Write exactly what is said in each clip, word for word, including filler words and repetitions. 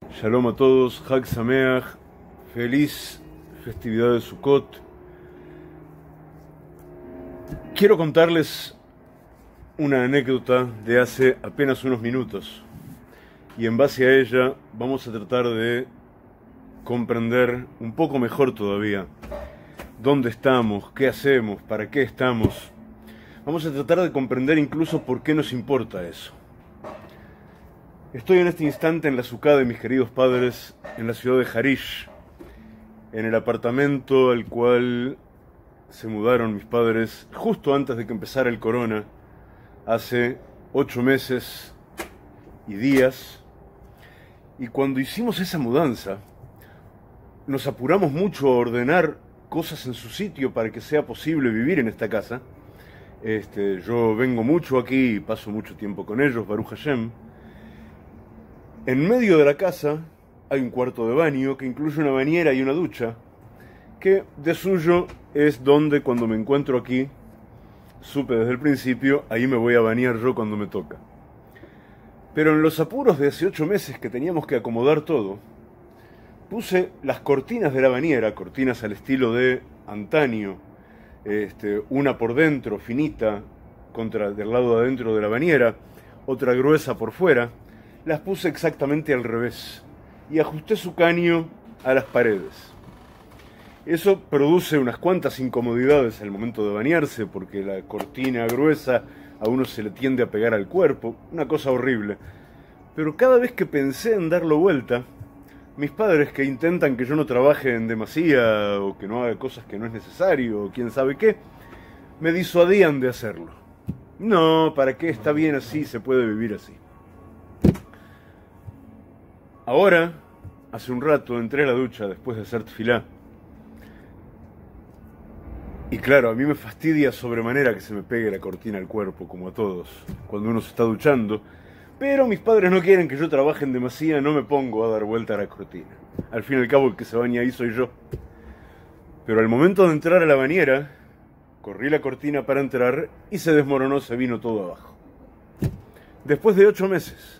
Shalom a todos, Hag Sameach, feliz festividad de Sukkot. Quiero contarles una anécdota de hace apenas unos minutos y en base a ella vamos a tratar de comprender un poco mejor todavía dónde estamos, qué hacemos, para qué estamos. Vamos a tratar de comprender incluso por qué nos importa eso. Estoy en este instante en la suká de mis queridos padres en la ciudad de Harish, en el apartamento al cual se mudaron mis padres justo antes de que empezara el corona, hace ocho meses y días. Y cuando hicimos esa mudanza, nos apuramos mucho a ordenar cosas en su sitio para que sea posible vivir en esta casa. Este, yo vengo mucho aquí y paso mucho tiempo con ellos, Baruch Hashem. En medio de la casa hay un cuarto de baño que incluye una bañera y una ducha, que de suyo es donde cuando me encuentro aquí, supe desde el principio, ahí me voy a bañar yo cuando me toca. Pero en los apuros de hace ocho meses que teníamos que acomodar todo, puse las cortinas de la bañera, cortinas al estilo de antaño, este, una por dentro, finita, contra, del lado de adentro de la bañera, otra gruesa por fuera. Las puse exactamente al revés y ajusté su caño a las paredes. Eso produce unas cuantas incomodidades al momento de bañarse, porque la cortina gruesa a uno se le tiende a pegar al cuerpo, una cosa horrible. Pero cada vez que pensé en darlo vuelta, mis padres, que intentan que yo no trabaje en demasía o que no haga cosas que no es necesario o quién sabe qué, me disuadían de hacerlo. No, ¿para qué? Está bien así, se puede vivir así. Ahora, hace un rato, entré a la ducha después de hacer tefilá. Y claro, a mí me fastidia sobremanera que se me pegue la cortina al cuerpo, como a todos, cuando uno se está duchando. Pero mis padres no quieren que yo trabaje en demasía, no me pongo a dar vuelta a la cortina. Al fin y al cabo, el que se baña ahí soy yo. Pero al momento de entrar a la bañera, corrí la cortina para entrar y se desmoronó, se vino todo abajo. Después de ocho meses.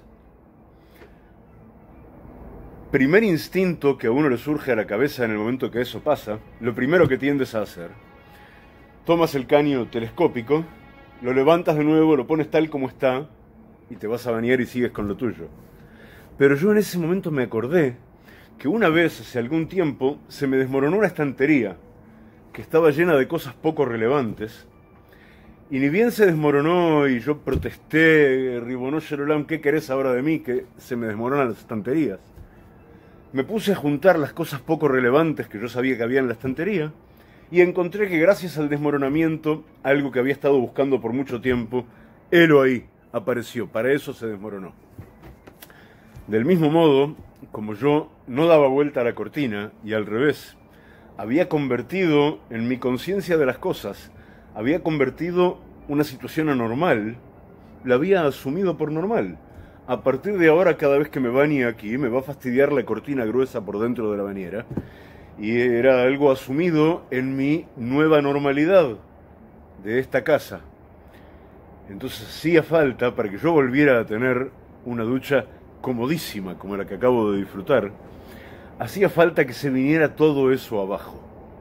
Primer instinto que a uno le surge a la cabeza en el momento que eso pasa, lo primero que tiendes a hacer, tomas el caño telescópico, lo levantas de nuevo, lo pones tal como está, y te vas a bañar y sigues con lo tuyo. Pero yo en ese momento me acordé que una vez, hace algún tiempo, se me desmoronó una estantería que estaba llena de cosas poco relevantes, y ni bien se desmoronó y yo protesté, Ribono Shel Olam, ¿qué querés ahora de mí? Que se me desmoronan las estanterías. Me puse a juntar las cosas poco relevantes que yo sabía que había en la estantería y encontré que gracias al desmoronamiento, algo que había estado buscando por mucho tiempo, helo ahí, apareció, para eso se desmoronó. Del mismo modo, como yo no daba vuelta a la cortina y al revés, había convertido en mi conciencia de las cosas, había convertido una situación anormal, la había asumido por normal. A partir de ahora, cada vez que me bañe aquí, me va a fastidiar la cortina gruesa por dentro de la bañera. Y era algo asumido en mi nueva normalidad de esta casa. Entonces hacía falta, para que yo volviera a tener una ducha comodísima, como la que acabo de disfrutar, hacía falta que se viniera todo eso abajo.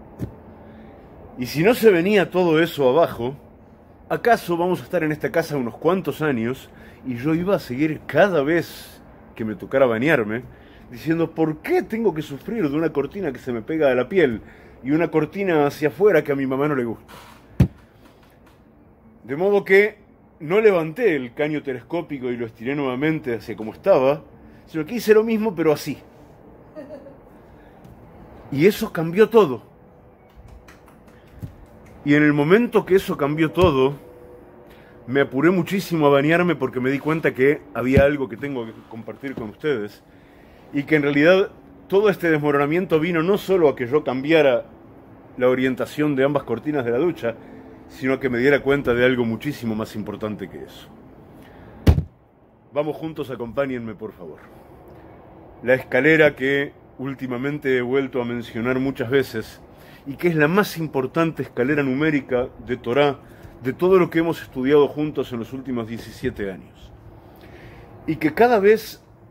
Y si no se venía todo eso abajo, ¿acaso vamos a estar en esta casa unos cuantos años y yo iba a seguir cada vez que me tocara bañarme diciendo ¿por qué tengo que sufrir de una cortina que se me pega a la piel y una cortina hacia afuera que a mi mamá no le gusta? De modo que no levanté el caño telescópico y lo estiré nuevamente hacia como estaba, sino que hice lo mismo pero así. Y eso cambió todo. Y en el momento que eso cambió todo, me apuré muchísimo a bañarme porque me di cuenta que había algo que tengo que compartir con ustedes y que en realidad todo este desmoronamiento vino no solo a que yo cambiara la orientación de ambas cortinas de la ducha, sino a que me diera cuenta de algo muchísimo más importante que eso. Vamos juntos, acompáñenme por favor. La escalera que últimamente he vuelto a mencionar muchas veces y que es la más importante escalera numérica de Torá, de todo lo que hemos estudiado juntos en los últimos diecisiete años. Y que cada vez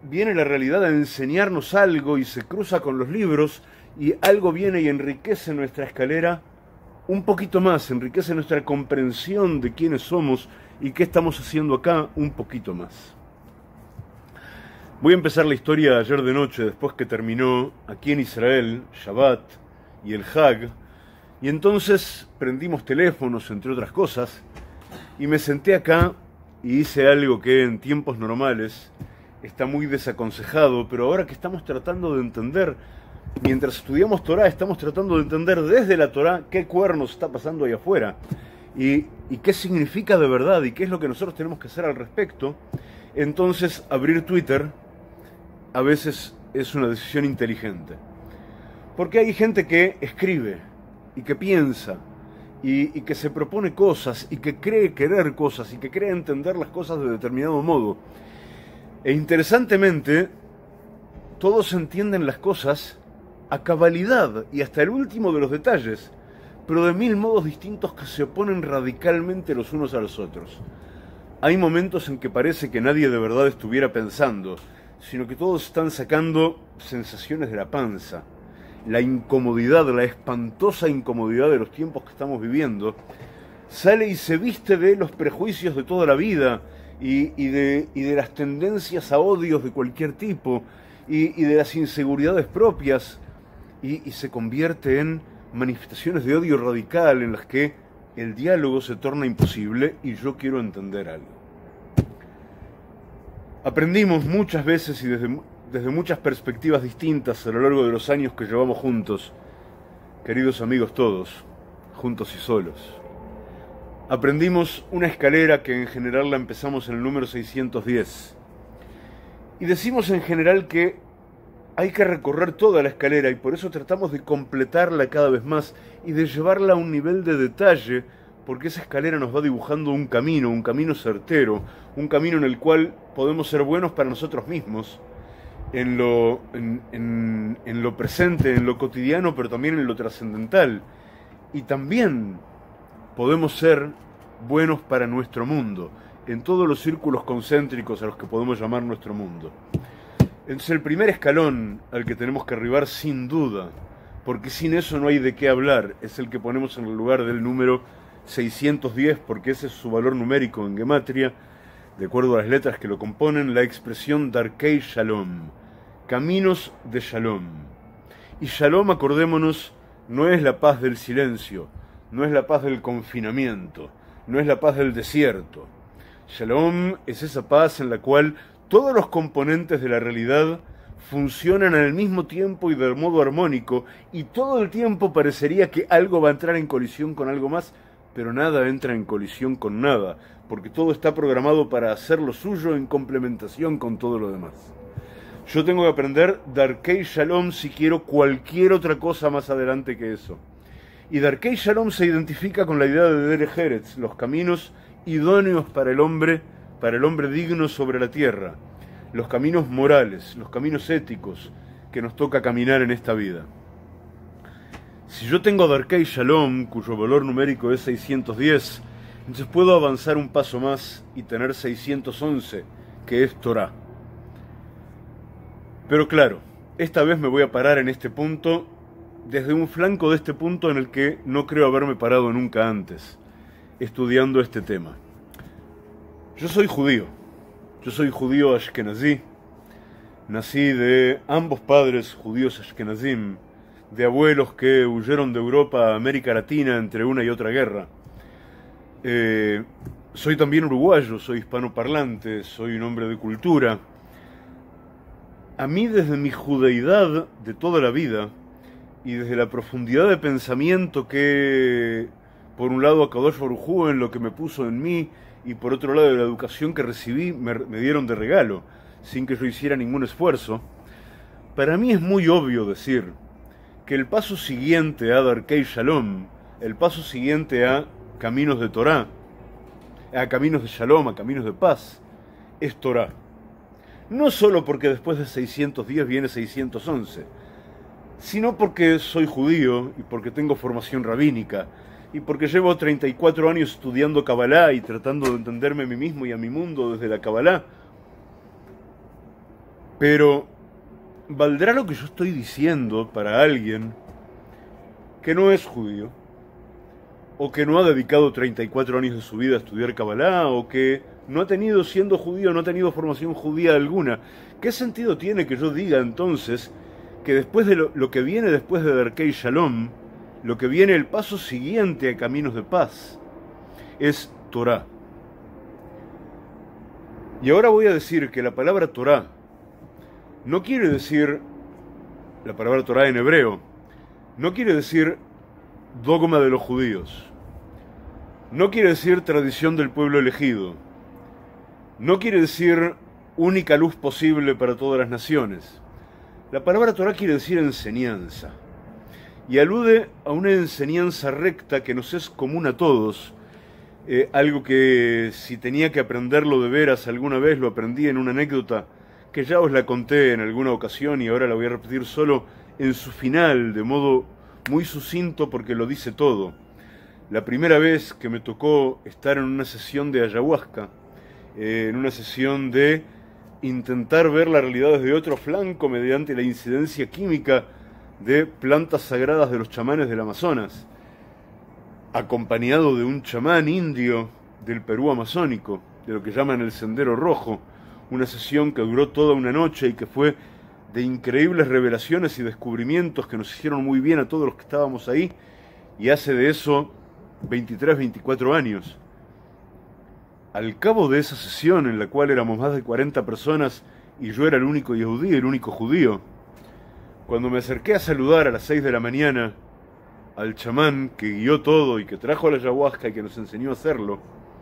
viene la realidad a enseñarnos algo y se cruza con los libros y algo viene y enriquece nuestra escalera un poquito más, enriquece nuestra comprensión de quiénes somos y qué estamos haciendo acá un poquito más. Voy a empezar la historia ayer de noche, después que terminó aquí en Israel, Shabbat y el Hag, y entonces prendimos teléfonos, entre otras cosas, y me senté acá y hice algo que en tiempos normales está muy desaconsejado, pero ahora que estamos tratando de entender, mientras estudiamos Torah, estamos tratando de entender desde la Torah qué cuernos está pasando ahí afuera y, y qué significa de verdad y qué es lo que nosotros tenemos que hacer al respecto. Entonces abrir Twitter a veces es una decisión inteligente, porque hay gente que escribe y que piensa y, y que se propone cosas y que cree querer cosas y que cree entender las cosas de determinado modo. E interesantemente, todos entienden las cosas a cabalidad y hasta el último de los detalles, pero de mil modos distintos que se oponen radicalmente los unos a los otros. Hay momentos en que parece que nadie de verdad estuviera pensando, sino que todos están sacando sensaciones de la panza. La incomodidad, la espantosa incomodidad de los tiempos que estamos viviendo, sale y se viste de los prejuicios de toda la vida y, y, de, y de las tendencias a odios de cualquier tipo y, y de las inseguridades propias y, y se convierte en manifestaciones de odio radical en las que el diálogo se torna imposible y yo quiero entender algo. Aprendimos muchas veces y desde, desde muchas perspectivas distintas a lo largo de los años que llevamos juntos, queridos amigos todos, juntos y solos. Aprendimos una escalera que en general la empezamos en el número seiscientos diez. Y decimos en general que hay que recorrer toda la escalera y por eso tratamos de completarla cada vez más y de llevarla a un nivel de detalle, porque esa escalera nos va dibujando un camino, un camino certero, un camino en el cual podemos ser buenos para nosotros mismos, en lo, en, en, en lo presente, en lo cotidiano, pero también en lo trascendental. Y también podemos ser buenos para nuestro mundo, en todos los círculos concéntricos a los que podemos llamar nuestro mundo. Es el primer escalón al que tenemos que arribar sin duda, porque sin eso no hay de qué hablar, es el que ponemos en el lugar del número seiscientos diez, porque ese es su valor numérico en gematria, de acuerdo a las letras que lo componen, la expresión Darkei Shalom, caminos de Shalom. Y Shalom, acordémonos, no es la paz del silencio, no es la paz del confinamiento, no es la paz del desierto. Shalom es esa paz en la cual todos los componentes de la realidad funcionan al mismo tiempo y de modo armónico, y todo el tiempo parecería que algo va a entrar en colisión con algo más, pero nada entra en colisión con nada, porque todo está programado para hacer lo suyo en complementación con todo lo demás. Yo tengo que aprender Darkei Shalom si quiero cualquier otra cosa más adelante que eso. Y Darkei Shalom se identifica con la idea de Derech Eretz, los caminos idóneos para el hombre, para el hombre digno sobre la tierra, los caminos morales, los caminos éticos que nos toca caminar en esta vida. Si yo tengo Darkei Shalom, cuyo valor numérico es seiscientos diez, entonces puedo avanzar un paso más y tener seiscientos once, que es Torah. Pero claro, esta vez me voy a parar en este punto, desde un flanco de este punto en el que no creo haberme parado nunca antes, estudiando este tema. Yo soy judío, yo soy judío ashkenazí, nací de ambos padres judíos ashkenazim, de abuelos que huyeron de Europa a América Latina entre una y otra guerra. Eh, soy también uruguayo, soy hispanoparlante, soy un hombre de cultura. A mí, desde mi judeidad de toda la vida y desde la profundidad de pensamiento que, por un lado, Akadosh Baruj Hu en lo que me puso en mí, y por otro lado, de la educación que recibí, me, me dieron de regalo, sin que yo hiciera ningún esfuerzo, para mí es muy obvio decir que el paso siguiente a Darkei Shalom, el paso siguiente a caminos de Torah, a caminos de Shalom, a caminos de paz, es Torah. No solo porque después de seiscientos diez viene seiscientos once, sino porque soy judío y porque tengo formación rabínica y porque llevo treinta y cuatro años estudiando Kabbalah y tratando de entenderme a mí mismo y a mi mundo desde la Kabbalah. Pero, ¿valdrá lo que yo estoy diciendo para alguien que no es judío? O que no ha dedicado treinta y cuatro años de su vida a estudiar Kabbalah, o que no ha tenido, siendo judío, no ha tenido formación judía alguna. ¿Qué sentido tiene que yo diga entonces que después de lo, lo que viene después de Darkei Shalom, lo que viene el paso siguiente a Caminos de Paz, es Torah? Y ahora voy a decir que la palabra Torah no quiere decir, la palabra Torah en hebreo, no quiere decir dogma de los judíos, no quiere decir tradición del pueblo elegido, no quiere decir única luz posible para todas las naciones. La palabra Torah quiere decir enseñanza, y alude a una enseñanza recta que nos es común a todos, eh, algo que si tenía que aprenderlo de veras alguna vez lo aprendí en una anécdota que ya os la conté en alguna ocasión y ahora la voy a repetir solo en su final, de modo muy sucinto porque lo dice todo. La primera vez que me tocó estar en una sesión de ayahuasca, eh, en una sesión de intentar ver la realidad desde otro flanco mediante la incidencia química de plantas sagradas de los chamanes del Amazonas, acompañado de un chamán indio del Perú amazónico, de lo que llaman el Sendero Rojo, una sesión que duró toda una noche y que fue de increíbles revelaciones y descubrimientos que nos hicieron muy bien a todos los que estábamos ahí, y hace de eso veintitrés, veinticuatro años. Al cabo de esa sesión, en la cual éramos más de cuarenta personas y yo era el único yehudí, el único judío, cuando me acerqué a saludar a las seis de la mañana al chamán que guió todo y que trajo la ayahuasca y que nos enseñó a hacerlo,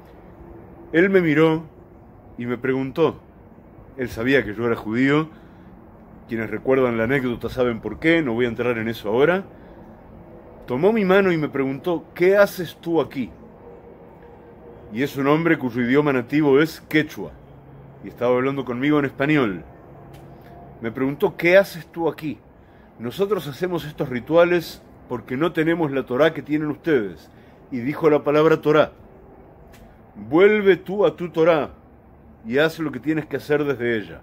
él me miró y me preguntó. Él sabía que yo era judío. Quienes recuerdan la anécdota saben por qué, no voy a entrar en eso ahora. Tomó mi mano y me preguntó: ¿qué haces tú aquí? Y es un hombre cuyo idioma nativo es quechua, y estaba hablando conmigo en español. Me preguntó: ¿qué haces tú aquí? Nosotros hacemos estos rituales porque no tenemos la Torá que tienen ustedes. Y dijo la palabra Torá. Vuelve tú a tu Torá y haz lo que tienes que hacer desde ella.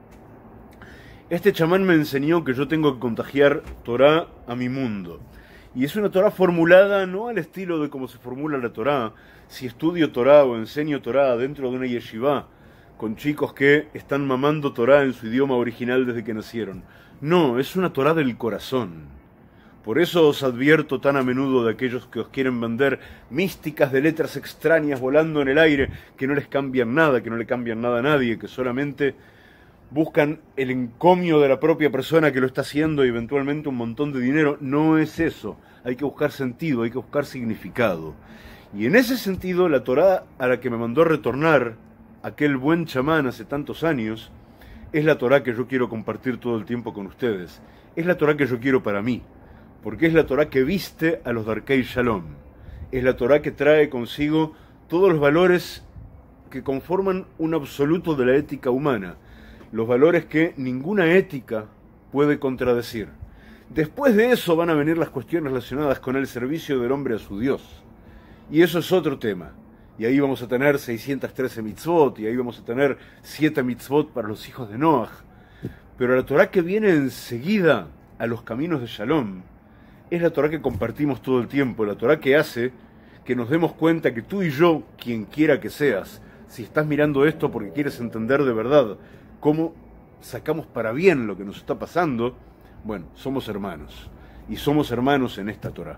Este chamán me enseñó que yo tengo que contagiar Torá a mi mundo. Y es una Torá formulada no al estilo de cómo se formula la Torá, si estudio Torá o enseño Torá dentro de una yeshivá, con chicos que están mamando Torá en su idioma original desde que nacieron. No, es una Torá del corazón. Por eso os advierto tan a menudo de aquellos que os quieren vender místicas de letras extrañas volando en el aire, que no les cambian nada, que no le cambian nada a nadie, que solamente buscan el encomio de la propia persona que lo está haciendo y eventualmente un montón de dinero. No es eso. Hay que buscar sentido, hay que buscar significado. Y en ese sentido, la Torá a la que me mandó retornar aquel buen chamán hace tantos años, es la Torá que yo quiero compartir todo el tiempo con ustedes. Es la Torá que yo quiero para mí, porque es la Torá que viste a los Darkei Shalom. Es la Torá que trae consigo todos los valores que conforman un absoluto de la ética humana, los valores que ninguna ética puede contradecir. Después de eso van a venir las cuestiones relacionadas con el servicio del hombre a su Dios. Y eso es otro tema. Y ahí vamos a tener seiscientas trece mitzvot, y ahí vamos a tener siete mitzvot para los hijos de Noaj. Pero la Torá que viene enseguida a los caminos de Shalom es la Torá que compartimos todo el tiempo, la Torá que hace que nos demos cuenta que tú y yo, quien quiera que seas, si estás mirando esto porque quieres entender de verdad cómo sacamos para bien lo que nos está pasando, bueno, somos hermanos, y somos hermanos en esta Torá.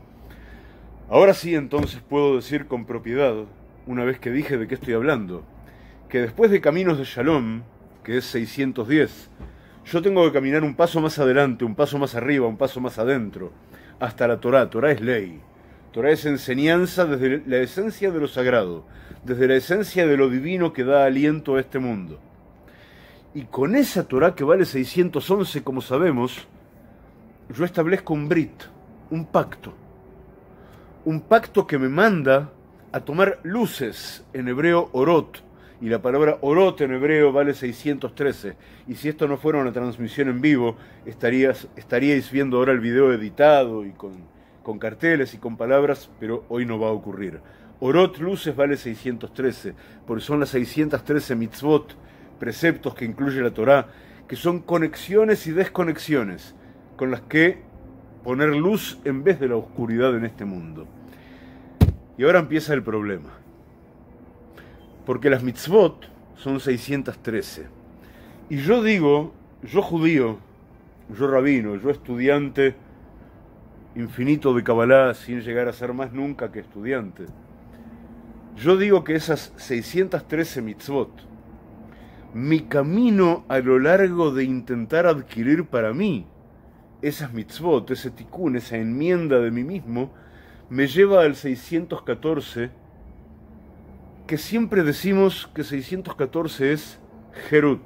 Ahora sí, entonces puedo decir con propiedad, una vez que dije de qué estoy hablando, que después de Caminos de Shalom, que es seiscientos diez, yo tengo que caminar un paso más adelante, un paso más arriba, un paso más adentro, hasta la Torá. Torá es ley. Torá es enseñanza desde la esencia de lo sagrado, desde la esencia de lo divino que da aliento a este mundo. Y con esa Torá que vale seiscientos once, como sabemos, yo establezco un brit, un pacto. Un pacto que me manda a tomar luces, en hebreo orot, y la palabra orot en hebreo vale seiscientos trece. Y si esto no fuera una transmisión en vivo, estarías, estaríais viendo ahora el video editado y con, con carteles y con palabras, pero hoy no va a ocurrir. Orot, luces, vale seiscientos trece, porque son las seiscientas trece mitzvot, preceptos que incluye la Torá, que son conexiones y desconexiones con las que poner luz en vez de la oscuridad en este mundo. Y ahora empieza el problema. Porque las mitzvot son seiscientas trece. Y yo digo, yo judío, yo rabino, yo estudiante infinito de Kabbalah sin llegar a ser más nunca que estudiante, yo digo que esas seiscientas trece mitzvot, mi camino a lo largo de intentar adquirir para mí esas mitzvot, ese tikkun, esa enmienda de mí mismo, me lleva al seiscientos catorce, que siempre decimos que seiscientos catorce es Herut.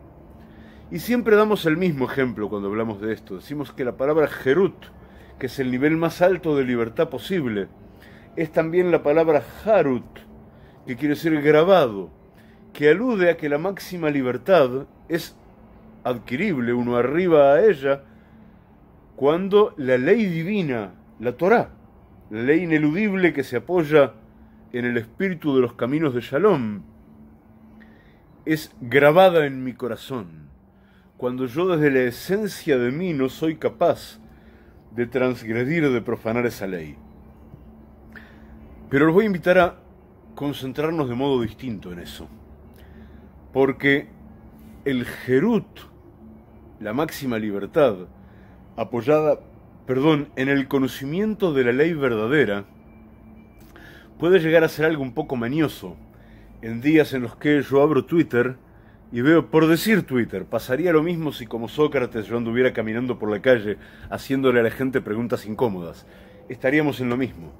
Y siempre damos el mismo ejemplo cuando hablamos de esto. Decimos que la palabra Herut, que es el nivel más alto de libertad posible, es también la palabra Harut, que quiere decir grabado, que alude a que la máxima libertad es adquirible, uno arriba a ella, cuando la ley divina, la Torá, la ley ineludible que se apoya en el espíritu de los caminos de Shalom, es grabada en mi corazón, cuando yo desde la esencia de mí no soy capaz de transgredir, de profanar esa ley. Pero los voy a invitar a concentrarnos de modo distinto en eso, porque el Herut, la máxima libertad, apoyada, perdón, en el conocimiento de la ley verdadera, puede llegar a ser algo un poco mañoso en días en los que yo abro Twitter y veo, por decir Twitter, pasaría lo mismo si como Sócrates yo anduviera caminando por la calle haciéndole a la gente preguntas incómodas. Estaríamos en lo mismo.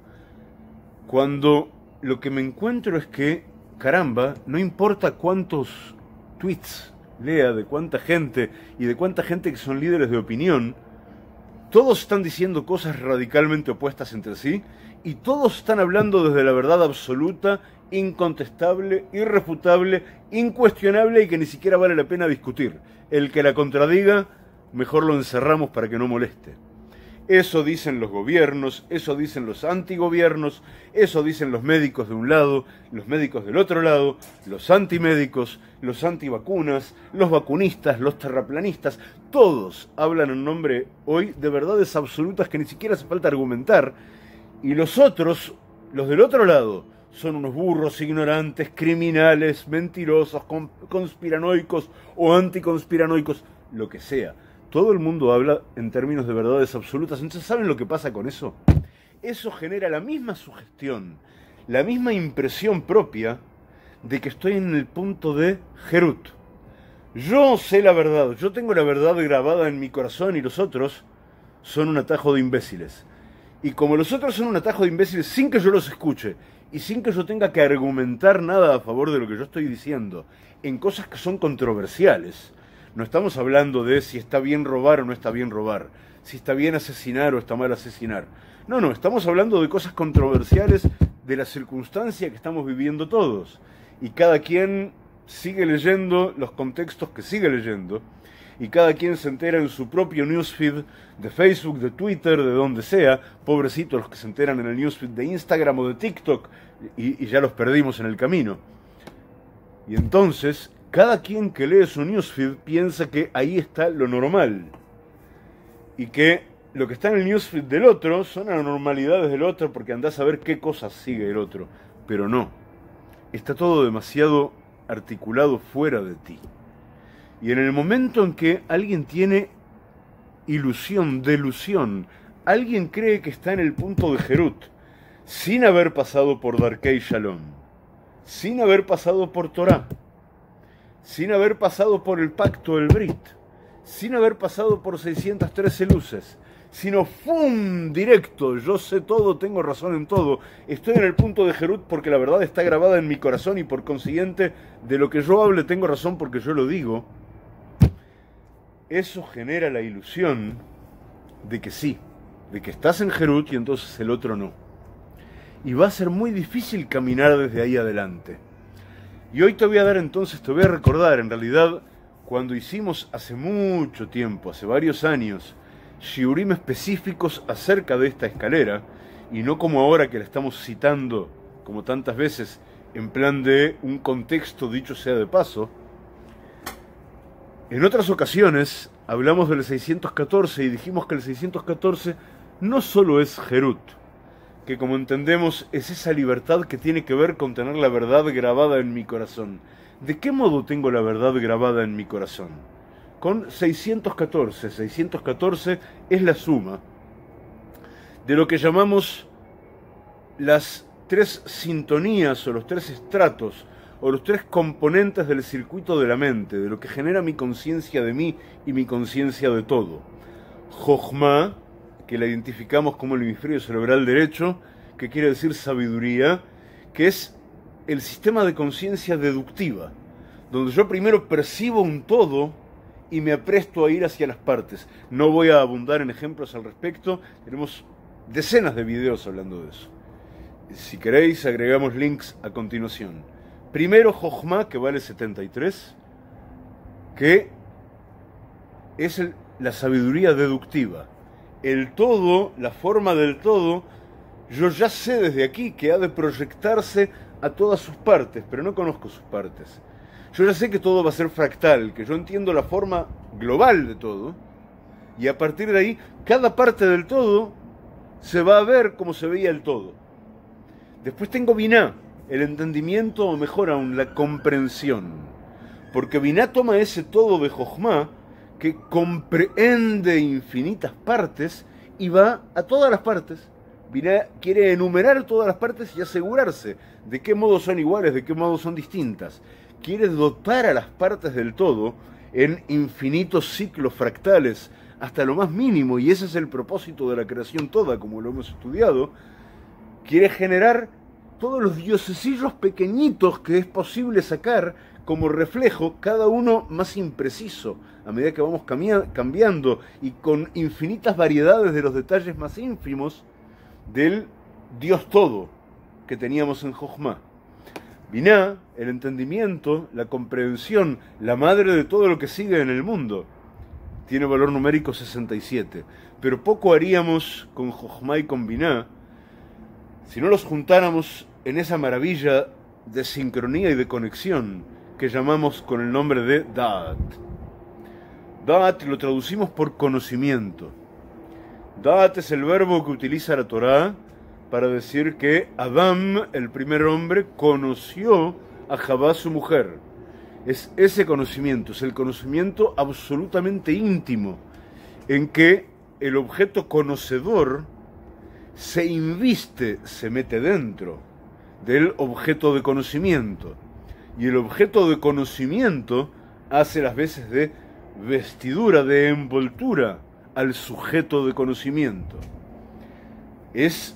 Cuando lo que me encuentro es que, caramba, no importa cuántos tweets lea de cuánta gente y de cuánta gente que son líderes de opinión, todos están diciendo cosas radicalmente opuestas entre sí y todos están hablando desde la verdad absoluta, incontestable, irrefutable, incuestionable y que ni siquiera vale la pena discutir. El que la contradiga, mejor lo encerramos para que no moleste. Eso dicen los gobiernos, eso dicen los antigobiernos, eso dicen los médicos de un lado, los médicos del otro lado, los antimédicos, los antivacunas, los vacunistas, los terraplanistas. Todos hablan en nombre hoy de verdades absolutas que ni siquiera hace falta argumentar. Y los otros, los del otro lado, son unos burros, ignorantes, criminales, mentirosos, conspiranoicos o anticonspiranoicos, lo que sea. Todo el mundo habla en términos de verdades absolutas. Entonces, ¿saben lo que pasa con eso? Eso genera la misma sugestión, la misma impresión propia de que estoy en el punto de Herut. Yo sé la verdad, yo tengo la verdad grabada en mi corazón y los otros son un atajo de imbéciles. Y como los otros son un atajo de imbéciles sin que yo los escuche y sin que yo tenga que argumentar nada a favor de lo que yo estoy diciendo en cosas que son controversiales, no estamos hablando de si está bien robar o no está bien robar, si está bien asesinar o está mal asesinar. No, no, estamos hablando de cosas controversiales de la circunstancia que estamos viviendo todos. Y cada quien sigue leyendo los contextos que sigue leyendo, y cada quien se entera en su propio newsfeed de Facebook, de Twitter, de donde sea. Pobrecitos los que se enteran en el newsfeed de Instagram o de TikTok, y, y ya los perdimos en el camino. Y entonces, cada quien que lee su newsfeed piensa que ahí está lo normal, y que lo que está en el newsfeed del otro son anormalidades del otro, porque andás a ver qué cosas sigue el otro. Pero no, está todo demasiado articulado fuera de ti. Y en el momento en que alguien tiene ilusión, delusión, alguien cree que está en el punto de Herut, sin haber pasado por Darkei Shalom, sin haber pasado por Torah, sin haber pasado por el pacto, el Brit, sin haber pasado por seiscientas trece luces, sino ¡fum! Directo, yo sé todo, tengo razón en todo, estoy en el punto de Herut porque la verdad está grabada en mi corazón y por consiguiente de lo que yo hable tengo razón porque yo lo digo. Eso genera la ilusión de que sí, de que estás en Herut y entonces el otro no. Y va a ser muy difícil caminar desde ahí adelante. Y hoy te voy a dar entonces, te voy a recordar, en realidad, cuando hicimos hace mucho tiempo, hace varios años, shiurim específicos acerca de esta escalera, y no como ahora que la estamos citando, como tantas veces, en plan de un contexto dicho sea de paso. En otras ocasiones hablamos del seiscientos catorce y dijimos que el seiscientos catorce no solo es Herut, que como entendemos es esa libertad que tiene que ver con tener la verdad grabada en mi corazón. ¿De qué modo tengo la verdad grabada en mi corazón? Con seiscientos catorce. seiscientos catorce es la suma de lo que llamamos las tres sintonías o los tres estratos o los tres componentes del circuito de la mente, de lo que genera mi conciencia de mí y mi conciencia de todo. Jochma, que la identificamos como el hemisferio cerebral derecho, que quiere decir sabiduría, que es el sistema de conciencia deductiva, donde yo primero percibo un todo y me apresto a ir hacia las partes. No voy a abundar en ejemplos al respecto, tenemos decenas de videos hablando de eso. Si queréis, agregamos links a continuación. Primero, Jochma, que vale setenta y tres, que es el, la sabiduría deductiva. El todo, la forma del todo, yo ya sé desde aquí que ha de proyectarse a todas sus partes, pero no conozco sus partes. Yo ya sé que todo va a ser fractal, que yo entiendo la forma global de todo, y a partir de ahí, cada parte del todo se va a ver como se veía el todo. Después tengo Binah, el entendimiento, o mejor aún, la comprensión. Porque Binah toma ese todo de Jochma, que comprehende infinitas partes, y va a todas las partes. Binah quiere enumerar todas las partes y asegurarse de qué modo son iguales, de qué modo son distintas. Quiere dotar a las partes del todo en infinitos ciclos fractales, hasta lo más mínimo, y ese es el propósito de la creación toda, como lo hemos estudiado. Quiere generar todos los diosesillos pequeñitos que es posible sacar como reflejo, cada uno más impreciso, a medida que vamos cambiando y con infinitas variedades de los detalles más ínfimos del Dios todo que teníamos en Jochma. Binah, el entendimiento, la comprensión, la madre de todo lo que sigue en el mundo, tiene valor numérico sesenta y siete, pero poco haríamos con Jochma y con Binah si no los juntáramos en esa maravilla de sincronía y de conexión que llamamos con el nombre de Da'at. Da'at lo traducimos por conocimiento. Da'at es el verbo que utiliza la Torá para decir que Adán, el primer hombre, conoció a Javá, su mujer. Es ese conocimiento, es el conocimiento absolutamente íntimo, en que el objeto conocedor se inviste, se mete dentro del objeto de conocimiento. Y el objeto de conocimiento hace las veces de vestidura, de envoltura al sujeto de conocimiento. Es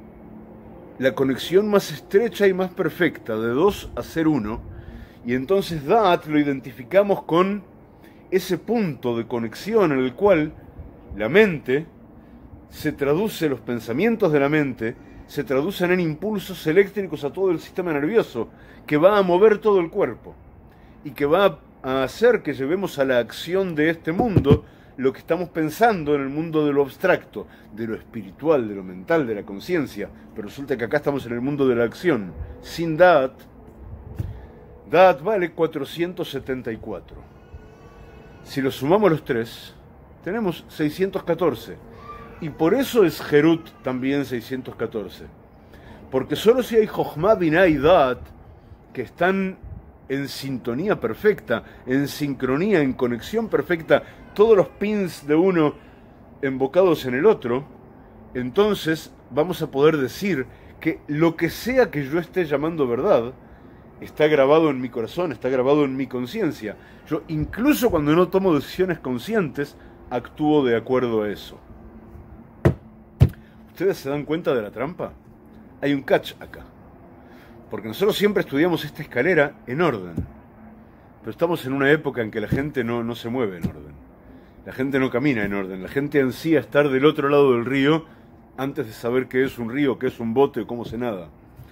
la conexión más estrecha y más perfecta, de dos a ser uno, y entonces Da'at lo identificamos con ese punto de conexión en el cual la mente se traduce, los pensamientos de la mente se traducen en impulsos eléctricos a todo el sistema nervioso, que va a mover todo el cuerpo y que va a hacer que llevemos a la acción de este mundo lo que estamos pensando en el mundo de lo abstracto, de lo espiritual, de lo mental, de la conciencia. Pero resulta que acá estamos en el mundo de la acción. Sin Da'at, Da'at vale cuatrocientos setenta y cuatro. Si lo sumamos los tres, tenemos seiscientos catorce. Y por eso es Herut también seiscientos catorce. Porque solo si hay Jochma, Binah y Da'at, que están en sintonía perfecta, en sincronía, en conexión perfecta, todos los pins de uno embocados en el otro, entonces vamos a poder decir que lo que sea que yo esté llamando verdad está grabado en mi corazón, está grabado en mi conciencia. Yo, incluso cuando no tomo decisiones conscientes, actúo de acuerdo a eso. ¿Ustedes se dan cuenta de la trampa? Hay un catch acá. Porque nosotros siempre estudiamos esta escalera en orden. Pero estamos en una época en que la gente no, no se mueve en orden. La gente no camina en orden. La gente ansía estar del otro lado del río antes de saber qué es un río, qué es un bote o cómo se nada.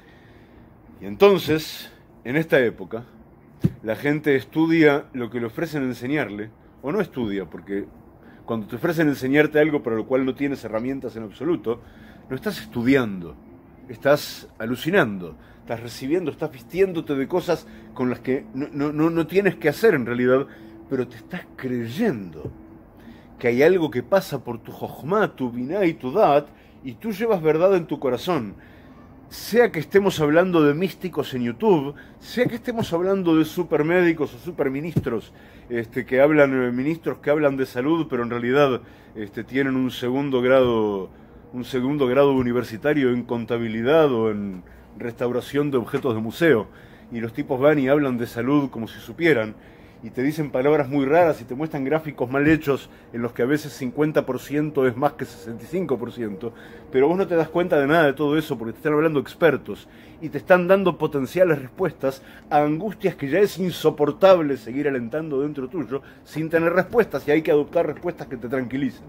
Y entonces, en esta época, la gente estudia lo que le ofrecen enseñarle, o no estudia, porque cuando te ofrecen enseñarte algo para lo cual no tienes herramientas en absoluto, no estás estudiando, estás alucinando, estás recibiendo, estás vistiéndote de cosas con las que no, no, no tienes que hacer en realidad, pero te estás creyendo que hay algo que pasa por tu jochma, tu biná y tu dat, y tú llevas verdad en tu corazón. Sea que estemos hablando de místicos en YouTube, sea que estemos hablando de supermédicos o superministros, este, que hablan, ministros que hablan de salud, pero en realidad este, tienen un segundo grado, un segundo grado universitario en contabilidad o en restauración de objetos de museo, y los tipos van y hablan de salud como si supieran, y te dicen palabras muy raras y te muestran gráficos mal hechos en los que a veces cincuenta por ciento es más que sesenta y cinco por ciento, pero vos no te das cuenta de nada de todo eso porque te están hablando expertos y te están dando potenciales respuestas a angustias que ya es insoportable seguir alentando dentro tuyo sin tener respuestas, y hay que adoptar respuestas que te tranquilicen.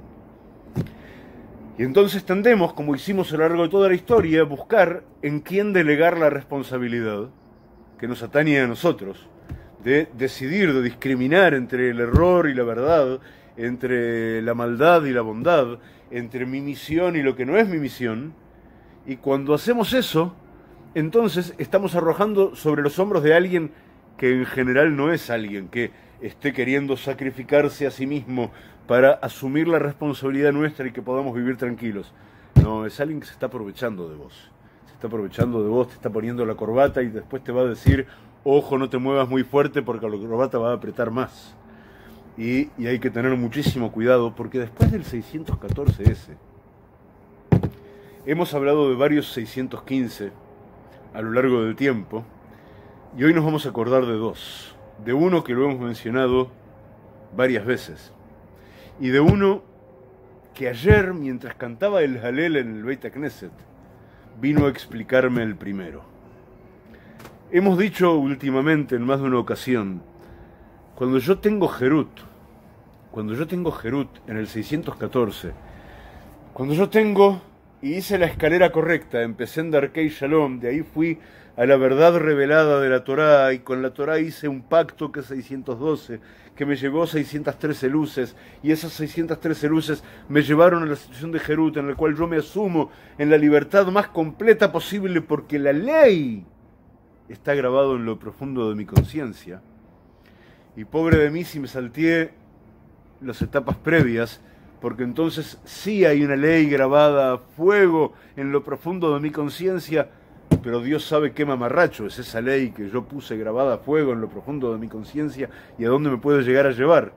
Y entonces tendemos, como hicimos a lo largo de toda la historia, a buscar en quién delegar la responsabilidad que nos atañe a nosotros, de decidir, de discriminar entre el error y la verdad, entre la maldad y la bondad, entre mi misión y lo que no es mi misión. Y cuando hacemos eso, entonces estamos arrojando sobre los hombros de alguien que en general no es alguien que esté queriendo sacrificarse a sí mismo para asumir la responsabilidad nuestra y que podamos vivir tranquilos. No, es alguien que se está aprovechando de vos. Se está aprovechando de vos, te está poniendo la corbata y después te va a decir: ojo, no te muevas muy fuerte porque la corbata va a apretar más. Y, y hay que tener muchísimo cuidado porque después del seiscientos catorce ese, hemos hablado de varios seiscientos quince a lo largo del tiempo, y hoy nos vamos a acordar de dos. De uno que lo hemos mencionado varias veces, y de uno que ayer, mientras cantaba el Halel en el Beit Knesset, vino a explicarme el primero. Hemos dicho últimamente en más de una ocasión, cuando yo tengo Jerut, cuando yo tengo Jerut en el seiscientos catorce, cuando yo tengo, y hice la escalera correcta, empecé en Darkei Shalom, de ahí fui a la verdad revelada de la Torá, y con la Torá hice un pacto que es seiscientos doce, que me llevó seiscientas trece luces, y esas seiscientas trece luces me llevaron a la situación de Jerut, en la cual yo me asumo en la libertad más completa posible, porque la ley está grabado en lo profundo de mi conciencia. Y pobre de mí si me salteé las etapas previas, porque entonces sí hay una ley grabada a fuego en lo profundo de mi conciencia, pero Dios sabe qué mamarracho es esa ley que yo puse grabada a fuego en lo profundo de mi conciencia y a dónde me puede llegar a llevar.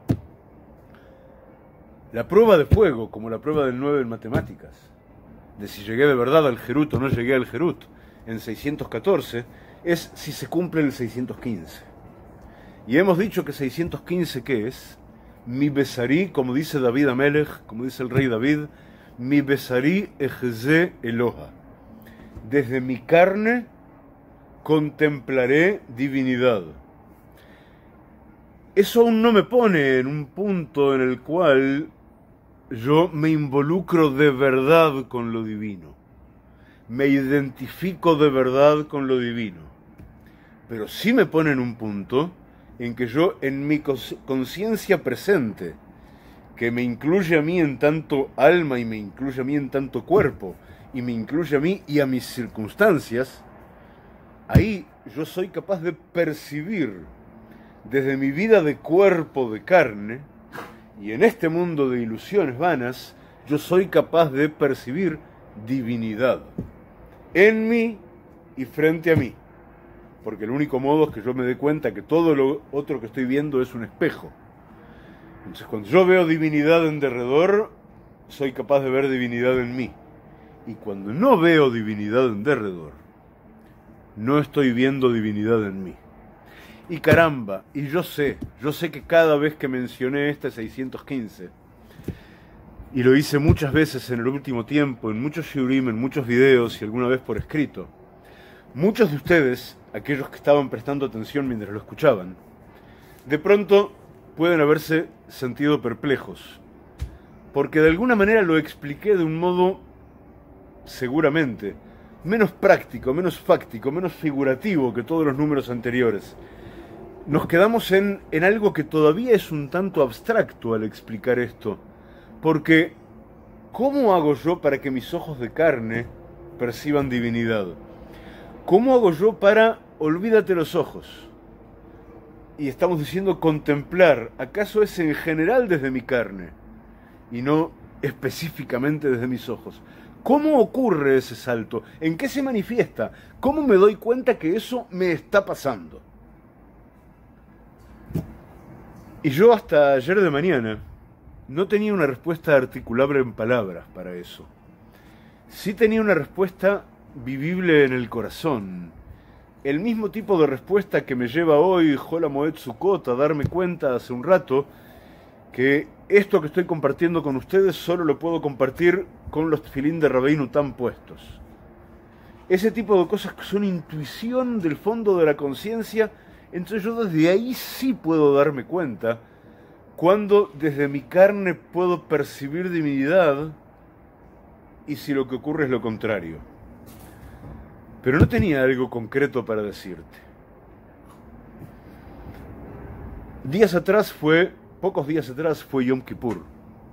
La prueba de fuego, como la prueba del nueve en matemáticas, de si llegué de verdad al Jerut o no llegué al Jerut en seiscientos catorce, es si se cumple el seiscientos quince. Y hemos dicho que seiscientos quince, ¿qué es? Mi besarí, como dice David Amelech, como dice el rey David, mi besarí ejze Eloha. Desde mi carne contemplaré divinidad. Eso aún no me pone en un punto en el cual yo me involucro de verdad con lo divino. Me identifico de verdad con lo divino. Pero sí me pone en un punto en que yo, en mi conciencia presente, que me incluye a mí en tanto alma y me incluye a mí en tanto cuerpo, y me incluye a mí y a mis circunstancias, ahí yo soy capaz de percibir desde mi vida de cuerpo de carne, y en este mundo de ilusiones vanas, yo soy capaz de percibir divinidad en mí y frente a mí. Porque el único modo es que yo me dé cuenta que todo lo otro que estoy viendo es un espejo. Entonces, cuando yo veo divinidad en derredor, soy capaz de ver divinidad en mí. Y cuando no veo divinidad en derredor, no estoy viendo divinidad en mí. Y caramba, y yo sé, yo sé que cada vez que mencioné este seiscientos quince, y lo hice muchas veces en el último tiempo, en muchos shiurim, en muchos videos y alguna vez por escrito, muchos de ustedes, aquellos que estaban prestando atención mientras lo escuchaban, de pronto pueden haberse sentido perplejos, porque de alguna manera lo expliqué de un modo, seguramente, menos práctico, menos fáctico, menos figurativo que todos los números anteriores. Nos quedamos en, en algo que todavía es un tanto abstracto al explicar esto, porque ¿cómo hago yo para que mis ojos de carne perciban divinidad? ¿Cómo hago yo para, olvídate los ojos, y estamos diciendo contemplar, ¿acaso es en general desde mi carne y no específicamente desde mis ojos? ¿Cómo ocurre ese salto? ¿En qué se manifiesta? ¿Cómo me doy cuenta que eso me está pasando? Y yo hasta ayer de mañana no tenía una respuesta articulable en palabras para eso. Sí tenía una respuesta vivible en el corazón. El mismo tipo de respuesta que me lleva hoy Hol HaMoed Sukkot a darme cuenta hace un rato que esto que estoy compartiendo con ustedes solo lo puedo compartir con los tefilín de Rabbeinu Tam puestos. Ese tipo de cosas que son intuición del fondo de la conciencia, entonces yo desde ahí sí puedo darme cuenta cuando desde mi carne puedo percibir divinidad y si lo que ocurre es lo contrario. Pero no tenía algo concreto para decirte. Días atrás fue, pocos días atrás fue Yom Kippur.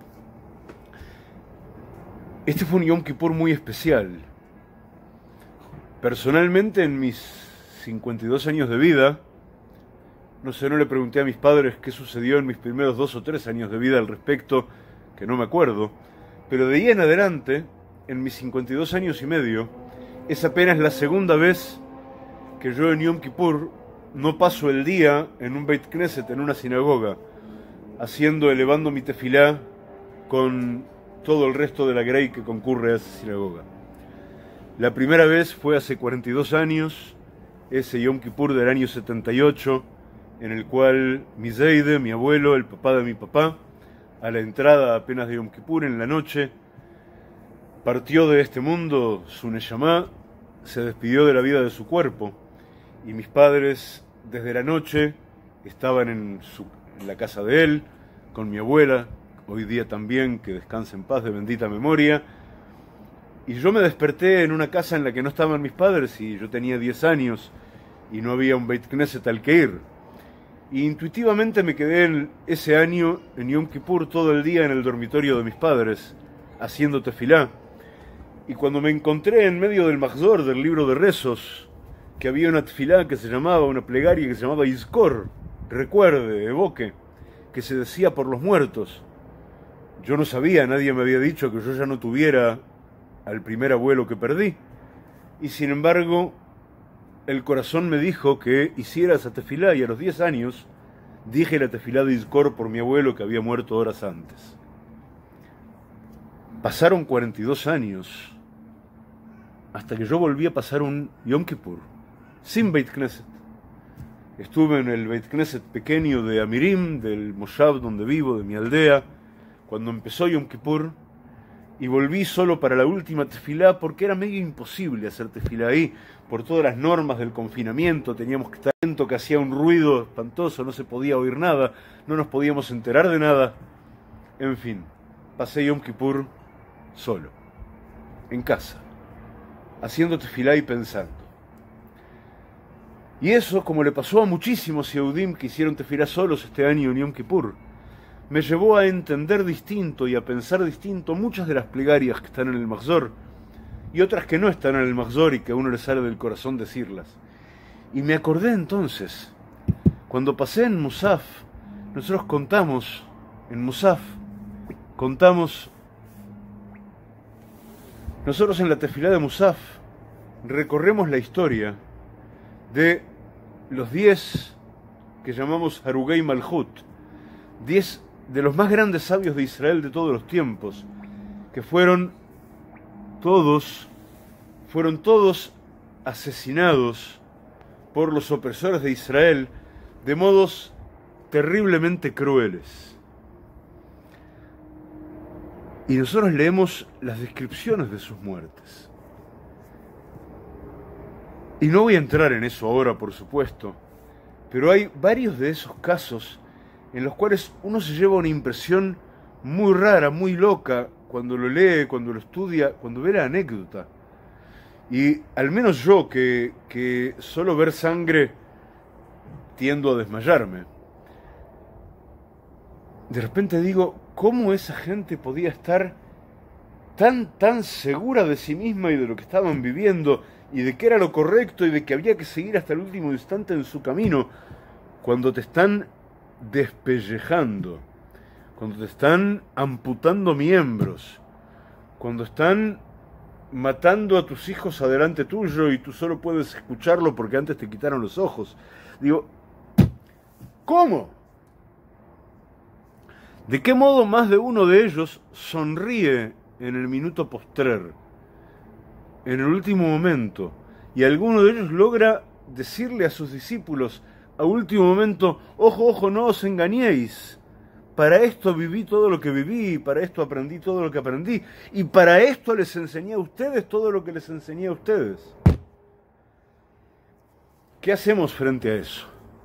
Este fue un Yom Kippur muy especial. Personalmente, en mis cincuenta y dos años de vida, no sé, no le pregunté a mis padres qué sucedió en mis primeros dos o tres años de vida al respecto, que no me acuerdo, pero de ahí en adelante, en mis cincuenta y dos años y medio, es apenas la segunda vez que yo en Yom Kippur no paso el día en un Beit Knesset, en una sinagoga, haciendo, elevando mi tefilá con todo el resto de la grey que concurre a esa sinagoga. La primera vez fue hace cuarenta y dos años, ese Yom Kippur del año setenta y ocho, en el cual mi Zeide, mi abuelo, el papá de mi papá, a la entrada apenas de Yom Kippur en la noche, partió de este mundo, su Neshama, se despidió de la vida de su cuerpo, y mis padres desde la noche estaban en, su, en la casa de él, con mi abuela, hoy día también, que descanse en paz, de bendita memoria, y yo me desperté en una casa en la que no estaban mis padres, y yo tenía diez años, y no había un Beit Knesset al que ir. Y intuitivamente me quedé en ese año, en Yom Kippur, todo el día en el dormitorio de mis padres, haciendo tefilá. Y cuando me encontré en medio del Mahzor, del libro de rezos, que había una tefilá que se llamaba, una plegaria que se llamaba Izkor, recuerde, evoque, que se decía por los muertos. Yo no sabía, nadie me había dicho que yo ya no tuviera al primer abuelo que perdí. Y sin embargo, el corazón me dijo que hiciera esa tefilá, y a los diez años dije la tefilá de Izkor por mi abuelo que había muerto horas antes. Pasaron cuarenta y dos años hasta que yo volví a pasar un Yom Kippur sin Beit Knesset. Estuve en el Beit Knesset pequeño de Amirim, del Moshav donde vivo, de mi aldea, cuando empezó Yom Kippur, y volví solo para la última tefilá porque era medio imposible hacer tefilá ahí por todas las normas del confinamiento. Teníamos que estar atento, que hacía un ruido espantoso, no se podía oír nada, no nos podíamos enterar de nada. En fin, pasé Yom Kippur solo, en casa, haciendo tefilá y pensando. Y eso, como le pasó a muchísimos Yehudim que hicieron tefilá solos este año en Yom Kippur, me llevó a entender distinto y a pensar distinto muchas de las plegarias que están en el Mahzor y otras que no están en el Mahzor y que a uno le sale del corazón decirlas. Y me acordé entonces, cuando pasé en Musaf, nosotros contamos, en Musaf, contamos, nosotros en la tefilá de Musaf, recorremos la historia de los diez que llamamos Harugei Malhut, diez de los más grandes sabios de Israel de todos los tiempos, que fueron todos, fueron todos asesinados por los opresores de Israel de modos terriblemente crueles. Y nosotros leemos las descripciones de sus muertes. Y no voy a entrar en eso ahora, por supuesto, pero hay varios de esos casos en los cuales uno se lleva una impresión muy rara, muy loca, cuando lo lee, cuando lo estudia, cuando ve la anécdota. Y al menos yo, que, que solo ver sangre tiendo a desmayarme, de repente digo, ¿cómo esa gente podía estar tan, tan segura de sí misma y de lo que estaban viviendo, y de que era lo correcto, y de que había que seguir hasta el último instante en su camino? cuando te están despellejando, cuando te están amputando miembros, cuando están matando a tus hijos adelante tuyo y tú solo puedes escucharlo porque antes te quitaron los ojos. Digo, ¿cómo? ¿De qué modo más de uno de ellos sonríe en el minuto postrer, en el último momento, y alguno de ellos logra decirle a sus discípulos a último momento, ojo, ojo, no os engañéis, para esto viví todo lo que viví, para esto aprendí todo lo que aprendí, y para esto les enseñé a ustedes todo lo que les enseñé a ustedes? ¿Qué hacemos frente a eso?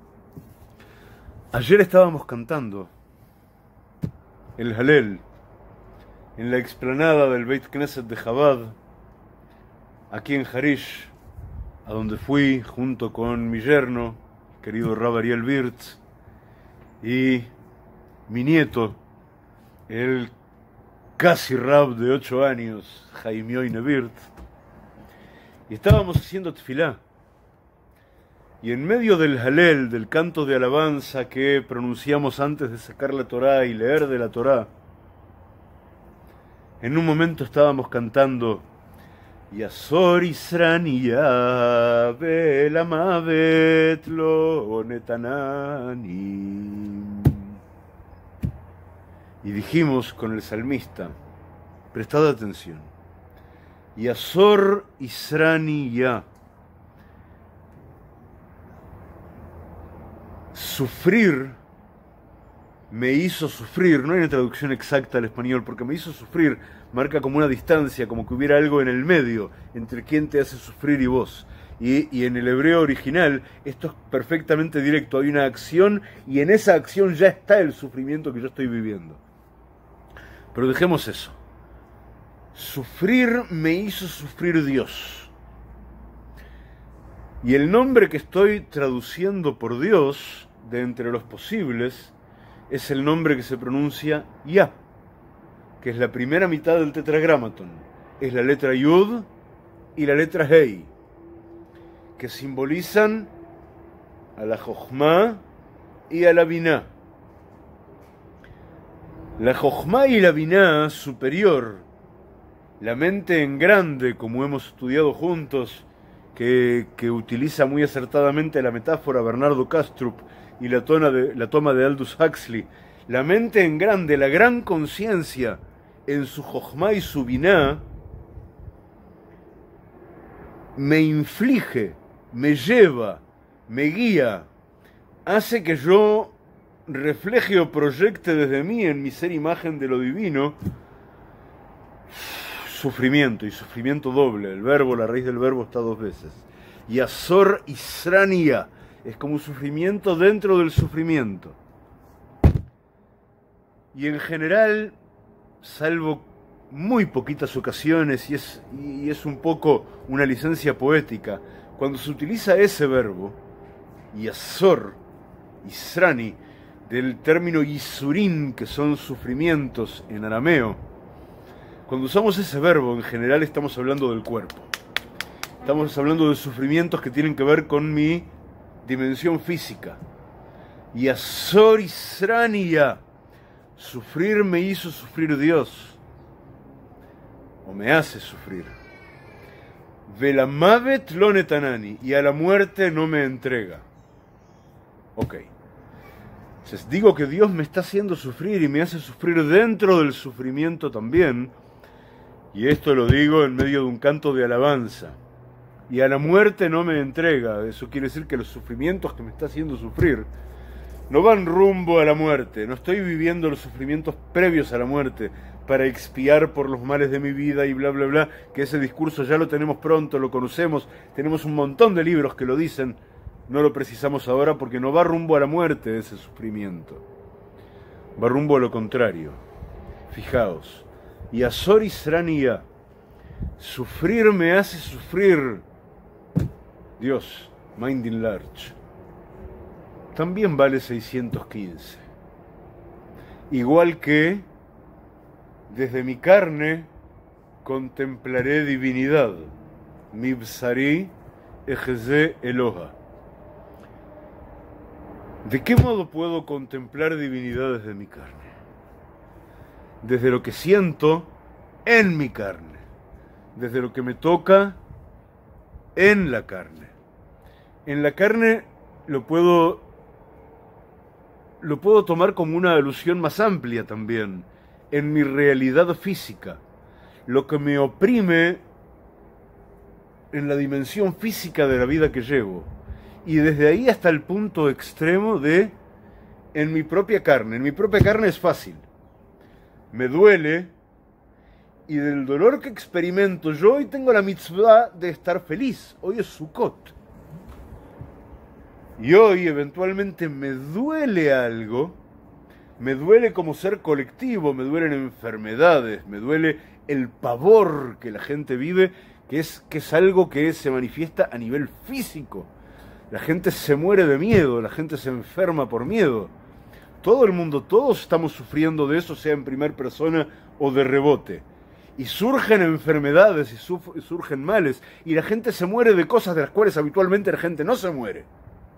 Ayer estábamos cantando el Halel en la explanada del Beit Knesset de Chabad, aquí en Harish, a donde fui junto con mi yerno, querido Rab Ariel Wirtz, y mi nieto, el casi Rab de ocho años, Jaime Oine Wirtz, y estábamos haciendo tefilá. Y en medio del Halel, del canto de alabanza que pronunciamos antes de sacar la Torá y leer de la Torá, en un momento estábamos cantando Yasor Isrania Belamavet Lo Netanani. Y dijimos con el salmista, prestad atención, Yasor Isrania, sufrir me hizo sufrir. No hay una traducción exacta al español, porque me hizo sufrir marca como una distancia, como que hubiera algo en el medio entre quien te hace sufrir y vos. Y, y en el hebreo original esto es perfectamente directo, hay una acción y en esa acción ya está el sufrimiento que yo estoy viviendo. Pero dejemos eso. Sufrir me hizo sufrir Dios. Y el nombre que estoy traduciendo por Dios, de entre los posibles, es el nombre que se pronuncia Ya, que es la primera mitad del tetragramatón. Es la letra Yud y la letra Hei, que simbolizan a la Jochma y a la Biná. La Jochma y la Biná superior, la mente en grande, como hemos estudiado juntos, que, que utiliza muy acertadamente la metáfora Bernardo Kastrup y la, tona de, la toma de Aldous Huxley, la mente en grande, la gran conciencia en su Jochma y su Biná, me inflige, me lleva, me guía, hace que yo refleje o proyecte desde mí, en mi ser imagen de lo divino, sufrimiento, y sufrimiento doble. El verbo, la raíz del verbo está dos veces. Yasor Isrania, es como un sufrimiento dentro del sufrimiento. Y en general, salvo muy poquitas ocasiones, y es, y es un poco una licencia poética, cuando se utiliza ese verbo, Yasor, Israni, del término Yisurín, que son sufrimientos en arameo, cuando usamos ese verbo, en general estamos hablando del cuerpo. Estamos hablando de sufrimientos que tienen que ver con mi dimensión física. Yasor Isrania, sufrir me hizo sufrir Dios, o me hace sufrir. Velamavet lo netanani, y a la muerte no me entrega. Ok. Entonces digo que Dios me está haciendo sufrir y me hace sufrir dentro del sufrimiento también, y esto lo digo en medio de un canto de alabanza. Y a la muerte no me entrega. Eso quiere decir que los sufrimientos que me está haciendo sufrir no van rumbo a la muerte. No estoy viviendo los sufrimientos previos a la muerte para expiar por los males de mi vida y bla, bla, bla, que ese discurso ya lo tenemos pronto, lo conocemos, tenemos un montón de libros que lo dicen. No lo precisamos ahora porque no va rumbo a la muerte ese sufrimiento. Va rumbo a lo contrario. Fijaos. Yasor Isrania, sufrir me hace sufrir Dios, Minding Large. También vale seiscientos quince. Igual que desde mi carne contemplaré divinidad. Mibsari ejeze Eloha. ¿De qué modo puedo contemplar divinidad desde mi carne? Desde lo que siento en mi carne, desde lo que me toca en la carne. En la carne lo puedo, lo puedo tomar como una alusión más amplia también, en mi realidad física, lo que me oprime en la dimensión física de la vida que llevo, y desde ahí hasta el punto extremo de en mi propia carne. En mi propia carne es fácil, me duele, y del dolor que experimento yo hoy tengo la mitzvah de estar feliz. Hoy es Sukkot, y hoy eventualmente me duele algo, me duele como ser colectivo, me duelen enfermedades, me duele el pavor que la gente vive, que es, que es algo que se manifiesta a nivel físico. La gente se muere de miedo, la gente se enferma por miedo. Todo el mundo, todos estamos sufriendo de eso, sea en primera persona o de rebote. Y surgen enfermedades y surgen males, y la gente se muere de cosas de las cuales habitualmente la gente no se muere.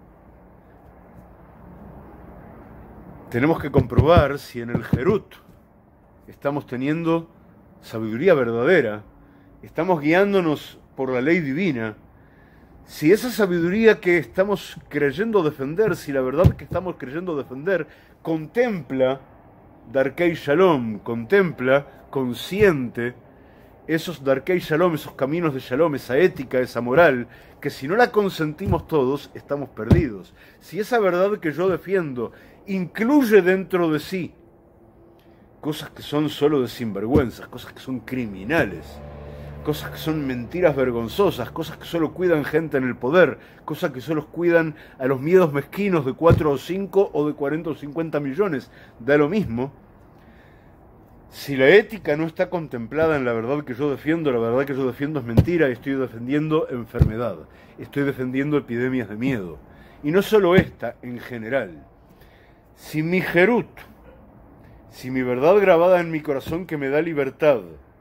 Tenemos que comprobar si en el Jerut estamos teniendo sabiduría verdadera, estamos guiándonos por la ley divina, si esa sabiduría que estamos creyendo defender, si la verdad que estamos creyendo defender contempla Darkei Shalom, contempla, consciente, esos Darkei Shalom, esos caminos de Shalom, esa ética, esa moral, que si no la consentimos todos, estamos perdidos. Si esa verdad que yo defiendo incluye dentro de sí cosas que son solo de sinvergüenzas, cosas que son criminales, cosas que son mentiras vergonzosas, cosas que solo cuidan gente en el poder, cosas que solo cuidan a los miedos mezquinos de cuatro o cinco o de cuarenta o cincuenta millones, da lo mismo. Si la ética no está contemplada en la verdad que yo defiendo, la verdad que yo defiendo es mentira, y estoy defendiendo enfermedad, estoy defendiendo epidemias de miedo. Y no solo esta, en general. Si mi Jerut, si mi verdad grabada en mi corazón que me da libertad,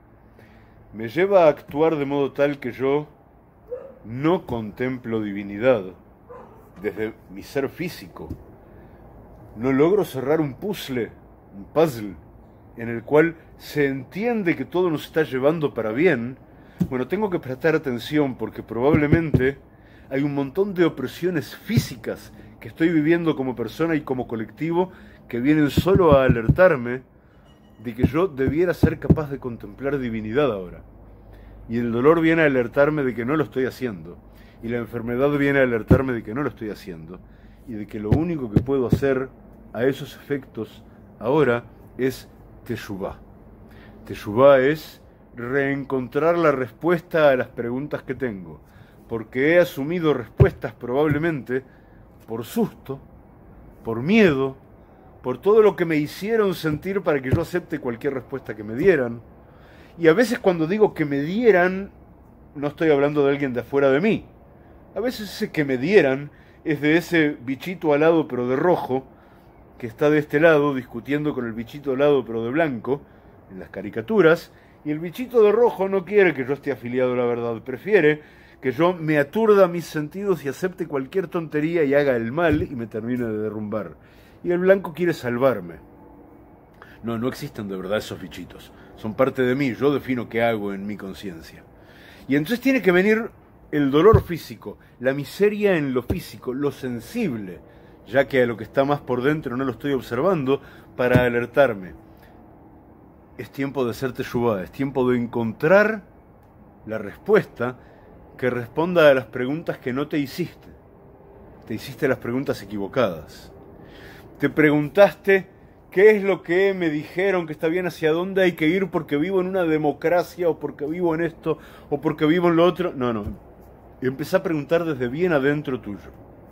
me lleva a actuar de modo tal que yo no contemplo divinidad desde mi ser físico, no logro cerrar un puzzle, un puzzle, en el cual se entiende que todo nos está llevando para bien, bueno, tengo que prestar atención porque probablemente hay un montón de opresiones físicas que estoy viviendo como persona y como colectivo que vienen solo a alertarme de que yo debiera ser capaz de contemplar divinidad ahora. Y el dolor viene a alertarme de que no lo estoy haciendo. Y la enfermedad viene a alertarme de que no lo estoy haciendo. Y de que lo único que puedo hacer a esos efectos ahora es Teshuvah. Teshuvah es reencontrar la respuesta a las preguntas que tengo. Porque he asumido respuestas probablemente por susto, por miedo, por todo lo que me hicieron sentir para que yo acepte cualquier respuesta que me dieran. Y a veces cuando digo que me dieran, no estoy hablando de alguien de afuera de mí. A veces ese que me dieran es de ese bichito alado pero de rojo, que está de este lado discutiendo con el bichito alado pero de blanco, en las caricaturas, y el bichito de rojo no quiere que yo esté afiliado a la verdad, prefiere que yo me aturda mis sentidos y acepte cualquier tontería y haga el mal y me termine de derrumbar. Y el blanco quiere salvarme. No, no existen de verdad esos bichitos. Son parte de mí, yo defino qué hago en mi conciencia. Y entonces tiene que venir el dolor físico, la miseria en lo físico, lo sensible, ya que a lo que está más por dentro no lo estoy observando, para alertarme. Es tiempo de hacer teshuvah, es tiempo de encontrar la respuesta que responda a las preguntas que no te hiciste. Te hiciste las preguntas equivocadas. Te preguntaste qué es lo que me dijeron que está bien, hacia dónde hay que ir porque vivo en una democracia, o porque vivo en esto, o porque vivo en lo otro. No, no. Empezá a preguntar desde bien adentro tuyo.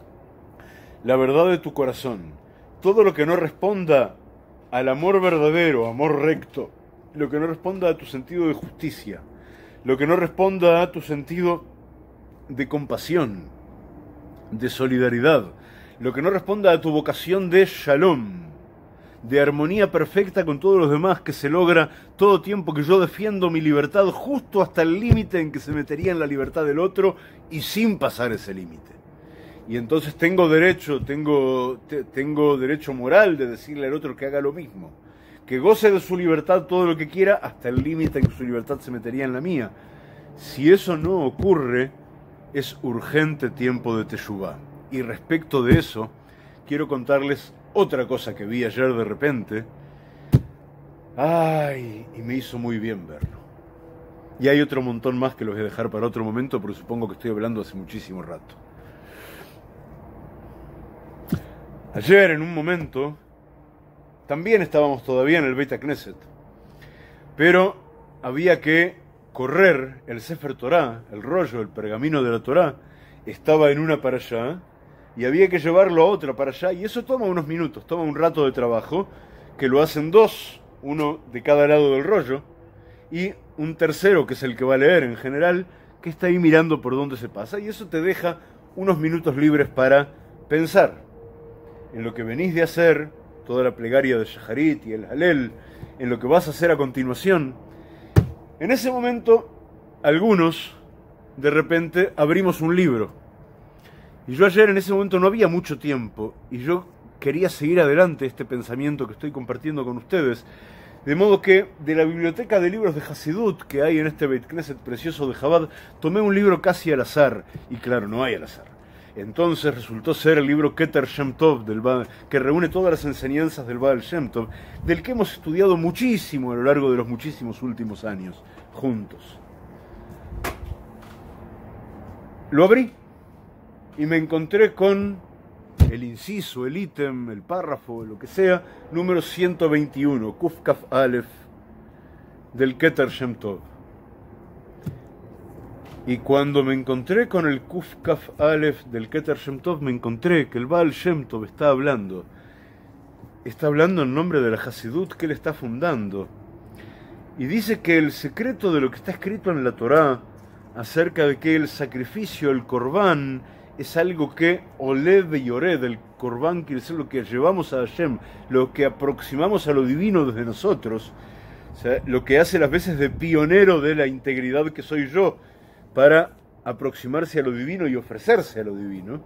La verdad de tu corazón. Todo lo que no responda al amor verdadero, amor recto, lo que no responda a tu sentido de justicia, lo que no responda a tu sentido de compasión, de solidaridad, lo que no responda a tu vocación de shalom, de armonía perfecta con todos los demás, que se logra todo tiempo que yo defiendo mi libertad justo hasta el límite en que se metería en la libertad del otro y sin pasar ese límite. Y entonces tengo derecho, tengo, te, tengo derecho moral de decirle al otro que haga lo mismo. Que goce de su libertad todo lo que quiera, hasta el límite en que su libertad se metería en la mía. Si eso no ocurre, es urgente tiempo de teshuvá. Y respecto de eso, quiero contarles otra cosa que vi ayer de repente. Ay, y me hizo muy bien verlo. Y hay otro montón más que los voy a dejar para otro momento, pero supongo que estoy hablando hace muchísimo rato. Ayer, en un momento, también estábamos todavía en el Beit HaKnesset, pero había que correr el Sefer Torah, el rollo, el pergamino de la Torah, estaba en una para allá, y había que llevarlo a otra para allá, y eso toma unos minutos, toma un rato de trabajo, que lo hacen dos, uno de cada lado del rollo, y un tercero, que es el que va a leer en general, que está ahí mirando por dónde se pasa, y eso te deja unos minutos libres para pensar en lo que venís de hacer, toda la plegaria de Shaharit y el Halel, en lo que vas a hacer a continuación. En ese momento, algunos, de repente, abrimos un libro. Y yo ayer en ese momento no había mucho tiempo, y yo quería seguir adelante este pensamiento que estoy compartiendo con ustedes, de modo que de la biblioteca de libros de Hasidut que hay en este Beit Knesset precioso de Chabad, tomé un libro casi al azar, y claro, no hay al azar. Entonces resultó ser el libro Keter Shem Tov, del Baal, que reúne todas las enseñanzas del Baal Shem Tov, del que hemos estudiado muchísimo a lo largo de los muchísimos últimos años, juntos. Lo abrí y me encontré con el inciso, el ítem, el párrafo, lo que sea, número ciento veintiuno, Kuf Kaf Aleph, del Keter Shem Tov. Y cuando me encontré con el Kuf Kaf Aleph del Keter Shem Tov, me encontré que el Baal Shem Tov está hablando. Está hablando en nombre de la Hasidut que él está fundando. Y dice que el secreto de lo que está escrito en la Torá, acerca de que el sacrificio, el Corbán, es algo que Olev y Yored, el Corbán quiere decir lo que llevamos a Hashem, lo que aproximamos a lo divino desde nosotros, o sea, lo que hace las veces de pionero de la integridad que soy yo, para aproximarse a lo divino y ofrecerse a lo divino,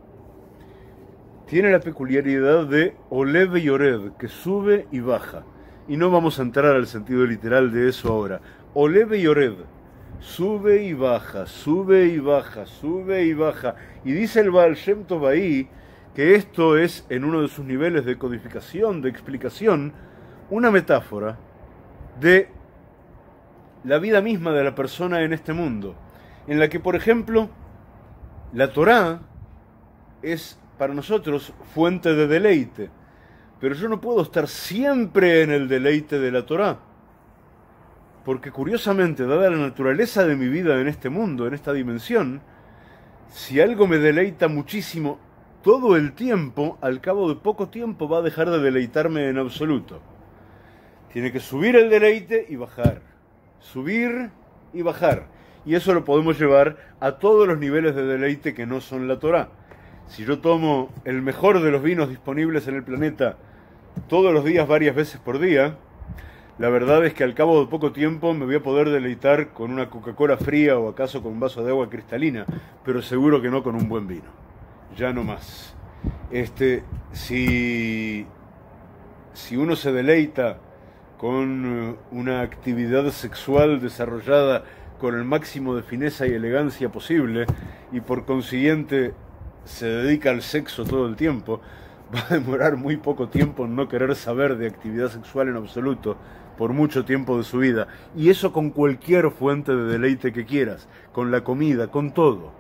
tiene la peculiaridad de Olev y Yored, que sube y baja. Y no vamos a entrar al sentido literal de eso ahora. Olev y Yored, sube y baja, sube y baja, sube y baja. Y dice el Baal Shem Tov ahí que esto es, en uno de sus niveles de codificación, de explicación, una metáfora de la vida misma de la persona en este mundo, en la que, por ejemplo, la Torá es para nosotros fuente de deleite, pero yo no puedo estar siempre en el deleite de la Torá, porque curiosamente, dada la naturaleza de mi vida en este mundo, en esta dimensión, si algo me deleita muchísimo todo el tiempo, al cabo de poco tiempo va a dejar de deleitarme en absoluto. Tiene que subir el deleite y bajar, subir y bajar. Y eso lo podemos llevar a todos los niveles de deleite que no son la Torá. Si yo tomo el mejor de los vinos disponibles en el planeta todos los días, varias veces por día, la verdad es que al cabo de poco tiempo me voy a poder deleitar con una Coca-Cola fría o acaso con un vaso de agua cristalina, pero seguro que no con un buen vino. Ya no más. Este, si, si uno se deleita con una actividad sexual desarrollada con el máximo de fineza y elegancia posible, y por consiguiente se dedica al sexo todo el tiempo, va a demorar muy poco tiempo en no querer saber de actividad sexual en absoluto, por mucho tiempo de su vida. Y eso con cualquier fuente de deleite que quieras, con la comida, con todo.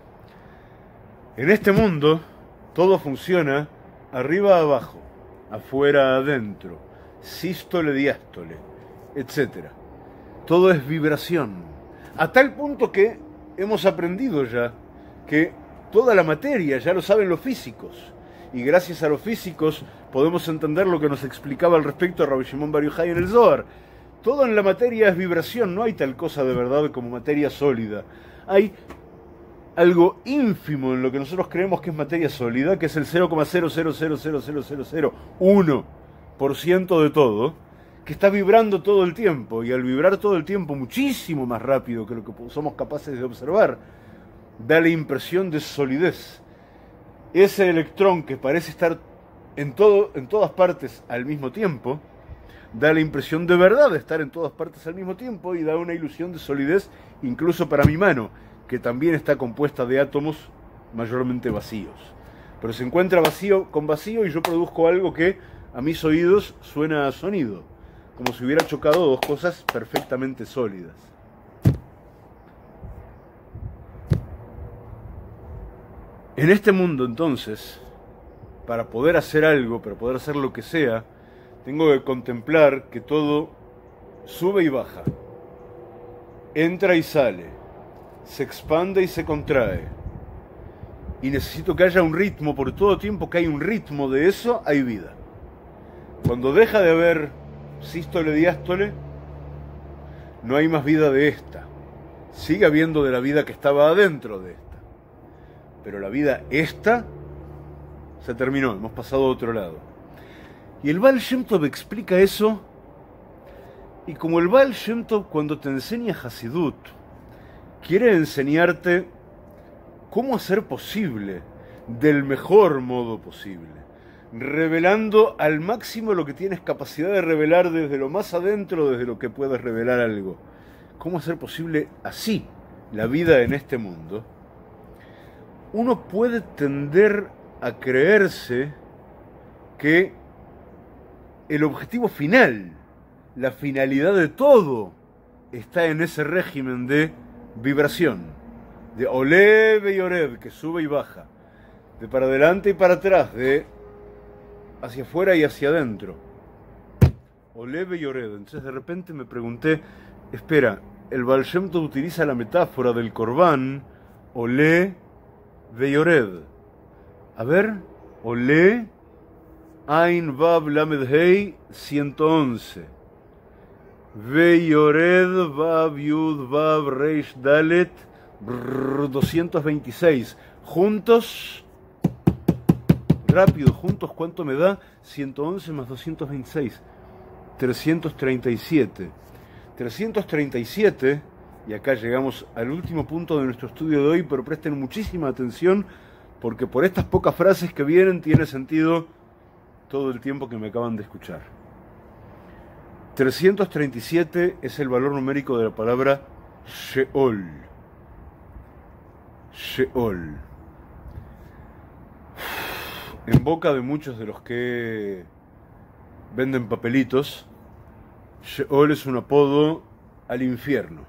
En este mundo, todo funciona arriba a abajo, afuera a adentro, sístole, diástole, etcétera. Todo es vibración. A tal punto que hemos aprendido ya que toda la materia ya lo saben los físicos. Y gracias a los físicos podemos entender lo que nos explicaba al respecto a Rabbi Shimon Bar Yochai en el Zohar. Todo en la materia es vibración, no hay tal cosa de verdad como materia sólida. Hay algo ínfimo en lo que nosotros creemos que es materia sólida, que es el cero coma cero cero cero cero cero cero cero uno por ciento de todo, que está vibrando todo el tiempo, y al vibrar todo el tiempo muchísimo más rápido que lo que somos capaces de observar, da la impresión de solidez. ese electrón que parece estar en, todo, en todas partes al mismo tiempo, da la impresión de verdad de estar en todas partes al mismo tiempo y da una ilusión de solidez incluso para mi mano, que también está compuesta de átomos mayormente vacíos. Pero se encuentra vacío con vacío y yo produzco algo que a mis oídos suena a sonido, como si hubiera chocado dos cosas perfectamente sólidas. En este mundo, entonces, para poder hacer algo, para poder hacer lo que sea, tengo que contemplar que todo sube y baja, entra y sale, se expande y se contrae. Y necesito que haya un ritmo, por todo tiempo que hay un ritmo de eso, hay vida. Cuando deja de haber sístole, diástole, no hay más vida de esta. Sigue habiendo de la vida que estaba adentro de esta. Pero la vida esta se terminó, hemos pasado a otro lado. Y el Baal Shem Tov explica eso, y como el Baal Shem Tov cuando te enseña Hasidut, quiere enseñarte cómo hacer posible, del mejor modo posible, revelando al máximo lo que tienes capacidad de revelar desde lo más adentro, desde lo que puedes revelar algo. Cómo hacer posible así la vida en este mundo. Uno puede tender a creerse que el objetivo final, la finalidad de todo, está en ese régimen de vibración, de olé y ored, que sube y baja, de para adelante y para atrás, de hacia afuera y hacia adentro. Olé y ored. Entonces de repente me pregunté, espera, el Baal Shem Tov utiliza la metáfora del Corbán, olé y ored. A ver, olé, Ain Vav Lamed Hei, ciento once. Veyored Vav Yud Vav Reish Dalet, doscientos veintiséis. Juntos, rápido, juntos, ¿cuánto me da? ciento once más doscientos veintiséis. trescientos treinta y siete. trescientos treinta y siete, y acá llegamos al último punto de nuestro estudio de hoy, pero presten muchísima atención, porque por estas pocas frases que vienen tiene sentido todo el tiempo que me acaban de escuchar. trescientos treinta y siete es el valor numérico de la palabra Sheol. Sheol. En boca de muchos de los que venden papelitos, Sheol es un apodo al infierno.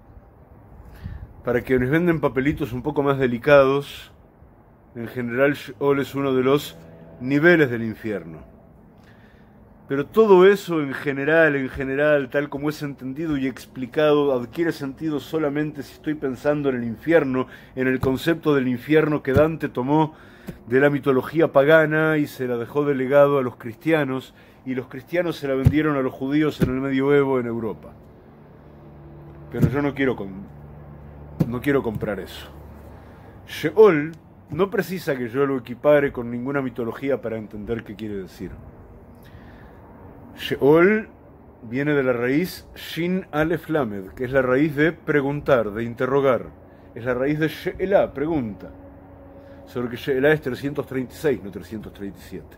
Para quienes venden papelitos un poco más delicados, en general Sheol es uno de los niveles del infierno. Pero todo eso en general, en general, tal como es entendido y explicado, adquiere sentido solamente si estoy pensando en el infierno, en el concepto del infierno que Dante tomó de la mitología pagana y se la dejó de legado a los cristianos, y los cristianos se la vendieron a los judíos en el medioevo en Europa. Pero yo no quiero, con, no quiero comprar eso. Sheol no precisa que yo lo equipare con ninguna mitología para entender qué quiere decir. Sheol viene de la raíz Shin Alef Lamed, que es la raíz de preguntar, de interrogar. Es la raíz de She'elá, pregunta. Solo que She'elá es trescientos treinta y seis, no trescientos treinta y siete.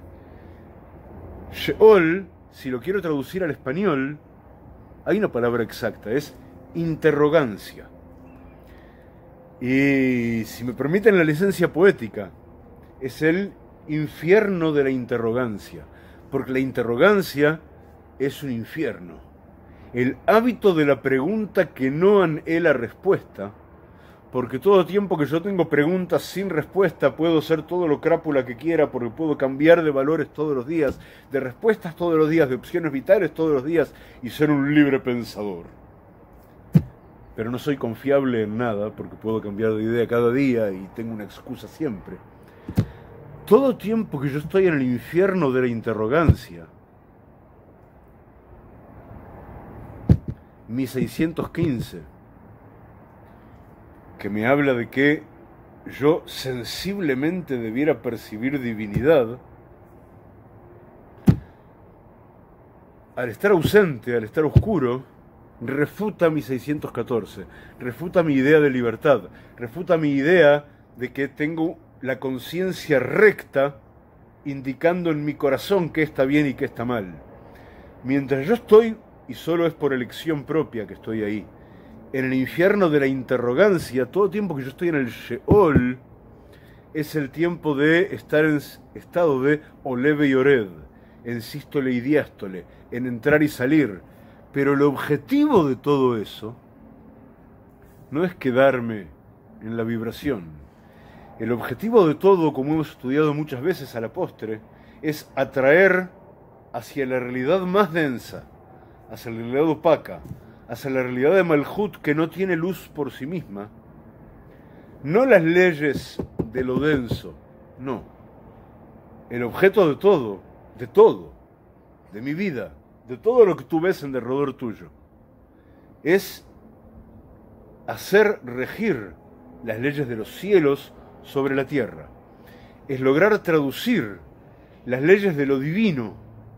Sheol, si lo quiero traducir al español, hay una palabra exacta, es interrogancia. Y si me permiten la licencia poética, es el infierno de la interrogancia, porque la interrogancia es un infierno. El hábito de la pregunta que no anhela respuesta, porque todo tiempo que yo tengo preguntas sin respuesta puedo ser todo lo crápula que quiera, porque puedo cambiar de valores todos los días, de respuestas todos los días, de opciones vitales todos los días y ser un libre pensador. Pero no soy confiable en nada, porque puedo cambiar de idea cada día y tengo una excusa siempre. Todo tiempo que yo estoy en el infierno de la interrogancia, mi seiscientos quince, que me habla de que yo sensiblemente debiera percibir divinidad, al estar ausente, al estar oscuro, refuta mi seiscientos catorce, refuta mi idea de libertad, refuta mi idea de que tengo la conciencia recta indicando en mi corazón qué está bien y qué está mal. Mientras yo estoy, y solo es por elección propia que estoy ahí, en el infierno de la interrogancia, todo tiempo que yo estoy en el Sheol, es el tiempo de estar en estado de oleve y ored, en sístole y diástole, en entrar y salir. Pero el objetivo de todo eso no es quedarme en la vibración. El objetivo de todo, como hemos estudiado muchas veces a la postre, es atraer hacia la realidad más densa, hacia la realidad opaca, hacia la realidad de Malhut que no tiene luz por sí misma, no las leyes de lo denso, no. El objeto de todo, de todo, de mi vida, de todo lo que tú ves en derredor tuyo, es hacer regir las leyes de los cielos sobre la tierra. Es lograr traducir las leyes de lo divino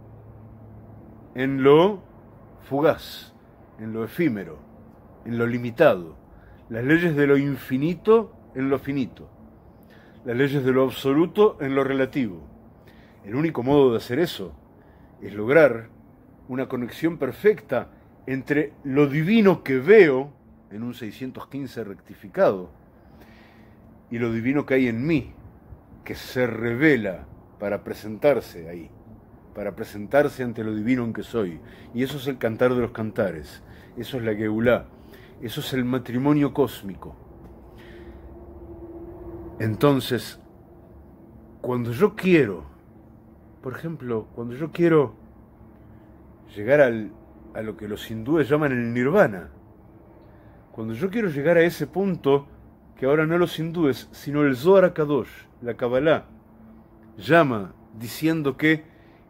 en lo fugaz, en lo efímero, en lo limitado. Las leyes de lo infinito en lo finito. Las leyes de lo absoluto en lo relativo. El único modo de hacer eso es lograr una conexión perfecta entre lo divino que veo en un seiscientos quince rectificado y lo divino que hay en mí, que se revela para presentarse ahí, para presentarse ante lo divino en que soy. Y eso es el cantar de los cantares, eso es la Geulá, eso es el matrimonio cósmico. Entonces, cuando yo quiero, por ejemplo, cuando yo quiero llegar al, a lo que los hindúes llaman el nirvana, cuando yo quiero llegar a ese punto que ahora no los hindúes, sino el Zohar HaKadosh, la Kabbalah, llama diciendo que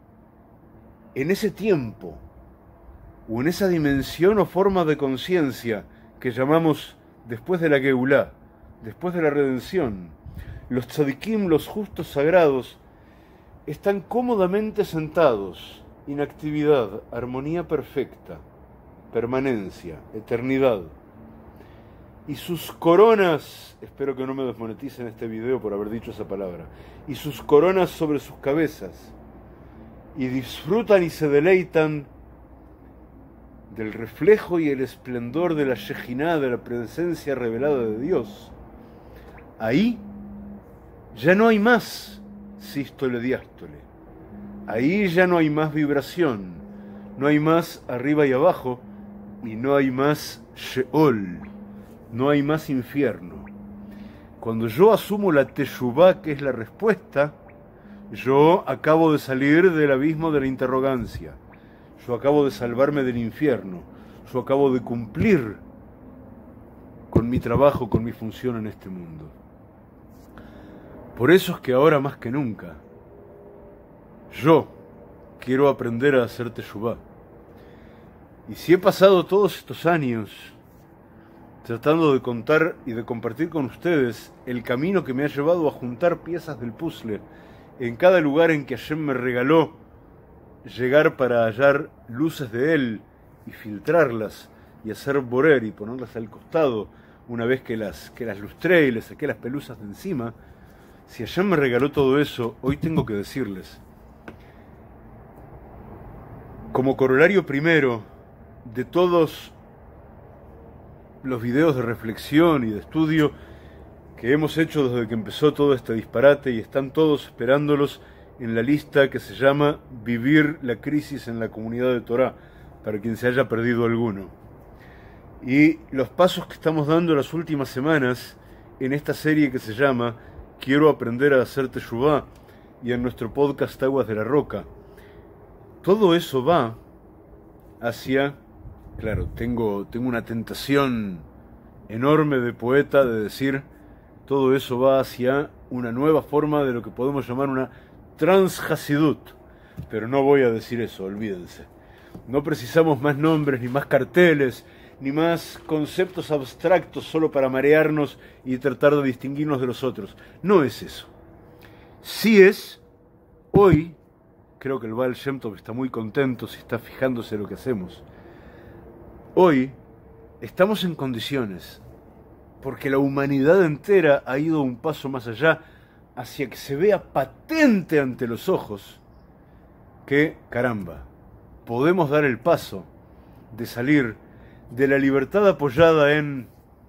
en ese tiempo, o en esa dimensión o forma de conciencia que llamamos después de la Geulá, después de la redención, los tzadikim, los justos sagrados, están cómodamente sentados, inactividad, armonía perfecta, permanencia, eternidad. Y sus coronas, espero que no me desmoneticen este video por haber dicho esa palabra, y sus coronas sobre sus cabezas, y disfrutan y se deleitan del reflejo y el esplendor de la Shejinah, de la presencia revelada de Dios. Ahí ya no hay más sístole diástole, ahí ya no hay más vibración, no hay más arriba y abajo, y no hay más Sheol, no hay más infierno. Cuando yo asumo la teshuvá, que es la respuesta, yo acabo de salir del abismo de la interrogancia, yo acabo de salvarme del infierno, yo acabo de cumplir con mi trabajo, con mi función en este mundo. Por eso es que ahora más que nunca, yo quiero aprender a hacer teshuvá. Y si he pasado todos estos años tratando de contar y de compartir con ustedes el camino que me ha llevado a juntar piezas del puzzle en cada lugar en que Hashem me regaló llegar para hallar luces de Él y filtrarlas y hacer borer y ponerlas al costado una vez que las, que las lustré y les saqué las pelusas de encima. Si Hashem me regaló todo eso, hoy tengo que decirles, como corolario primero de todos los videos de reflexión y de estudio que hemos hecho desde que empezó todo este disparate, y están todos esperándolos en la lista que se llama Vivir la crisis en la comunidad de Torah, para quien se haya perdido alguno. Y los pasos que estamos dando las últimas semanas en esta serie que se llama Quiero aprender a hacer teshuvá, y en nuestro podcast Aguas de la Roca, todo eso va hacia, claro, tengo, tengo una tentación enorme de poeta de decir, todo eso va hacia una nueva forma de lo que podemos llamar una transhasidut, pero no voy a decir eso, olvídense. No precisamos más nombres, ni más carteles, ni más conceptos abstractos solo para marearnos y tratar de distinguirnos de los otros. No es eso. Sí es, hoy, creo que el Baal Shem Tov está muy contento si está fijándose en lo que hacemos. Hoy estamos en condiciones, porque la humanidad entera ha ido un paso más allá hacia que se vea patente ante los ojos que, caramba, podemos dar el paso de salir de la libertad apoyada en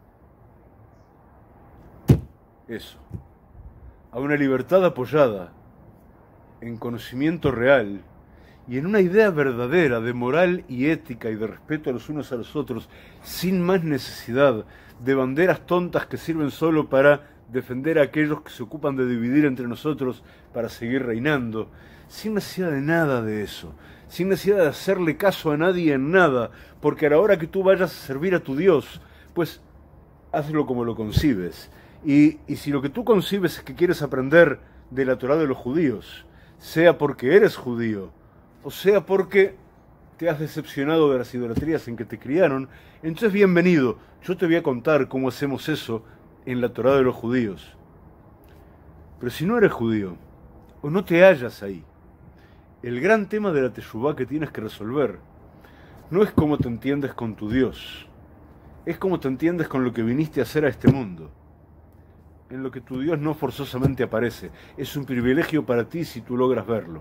eso, a una libertad apoyada en conocimiento real y en una idea verdadera de moral y ética y de respeto a los unos a los otros, sin más necesidad de banderas tontas que sirven solo para defender a aquellos que se ocupan de dividir entre nosotros para seguir reinando, sin necesidad de nada de eso, sin necesidad de hacerle caso a nadie en nada, porque a la hora que tú vayas a servir a tu Dios, pues hazlo como lo concibes. Y, y si lo que tú concibes es que quieres aprender de la Torá de los judíos, sea porque eres judío, o sea porque te has decepcionado de las idolatrías en que te criaron, entonces bienvenido, yo te voy a contar cómo hacemos eso en la Torá de los judíos. Pero si no eres judío, o no te hallas ahí, el gran tema de la teshuvá que tienes que resolver no es cómo te entiendes con tu Dios, es cómo te entiendes con lo que viniste a hacer a este mundo, en lo que tu Dios no forzosamente aparece. Es un privilegio para ti si tú logras verlo.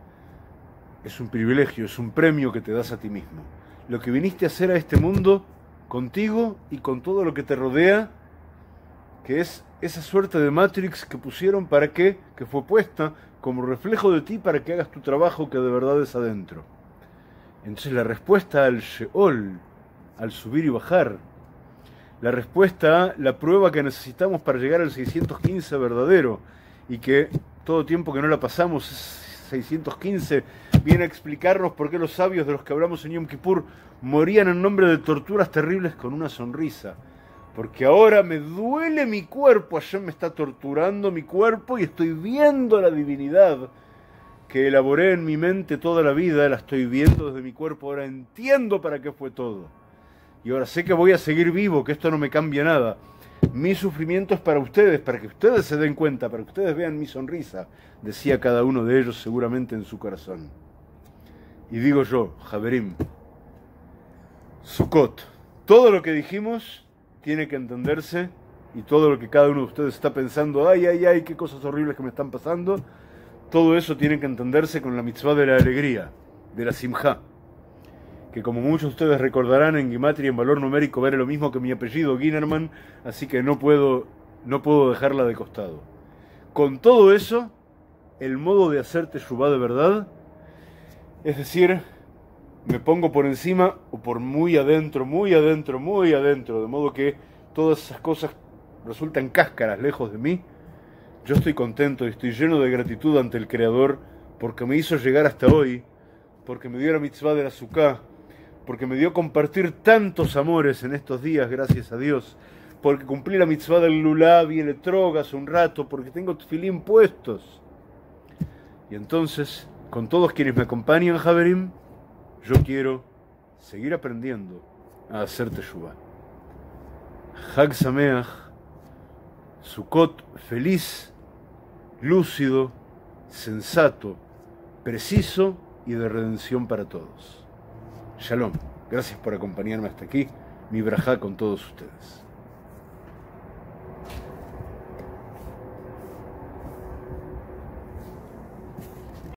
Es un privilegio, es un premio que te das a ti mismo. Lo que viniste a hacer a este mundo, contigo y con todo lo que te rodea, que es esa suerte de Matrix que pusieron para que, que fue puesta como reflejo de ti para que hagas tu trabajo que de verdad es adentro. Entonces la respuesta al Sheol, al subir y bajar, la respuesta a la prueba que necesitamos para llegar al seiscientos quince verdadero, y que todo tiempo que no la pasamos, seiscientos quince, viene a explicarnos por qué los sabios de los que hablamos en Yom Kippur morían en nombre de torturas terribles con una sonrisa. Porque ahora me duele mi cuerpo, Hashem me está torturando mi cuerpo y estoy viendo la divinidad que elaboré en mi mente toda la vida, la estoy viendo desde mi cuerpo, ahora entiendo para qué fue todo. Y ahora sé que voy a seguir vivo, que esto no me cambia nada. Mi sufrimiento es para ustedes, para que ustedes se den cuenta, para que ustedes vean mi sonrisa, decía cada uno de ellos seguramente en su corazón. Y digo yo, Javerim, Sukkot, todo lo que dijimos tiene que entenderse, y todo lo que cada uno de ustedes está pensando, ay, ay, ay, qué cosas horribles que me están pasando, todo eso tiene que entenderse con la mitzvah de la alegría, de la simjá, que como muchos de ustedes recordarán, en Gematria, en valor numérico, vale lo mismo que mi apellido, Ginerman, así que no puedo, no puedo dejarla de costado. Con todo eso, el modo de hacer teshuvá de verdad, es decir, me pongo por encima o por muy adentro, muy adentro, muy adentro, de modo que todas esas cosas resultan cáscaras lejos de mí. Yo estoy contento y estoy lleno de gratitud ante el Creador porque me hizo llegar hasta hoy, porque me dio la mitzvah de la Sukkah, porque me dio compartir tantos amores en estos días, gracias a Dios, porque cumplí la mitzvah del lulav y el etrog hace un rato, porque tengo tefilín puestos. Y entonces, con todos quienes me acompañan, Javerim, yo quiero seguir aprendiendo a hacer teshuvá. Hag Sameach, Sukkot feliz, lúcido, sensato, preciso y de redención para todos. Shalom, gracias por acompañarme hasta aquí, mi brajá con todos ustedes.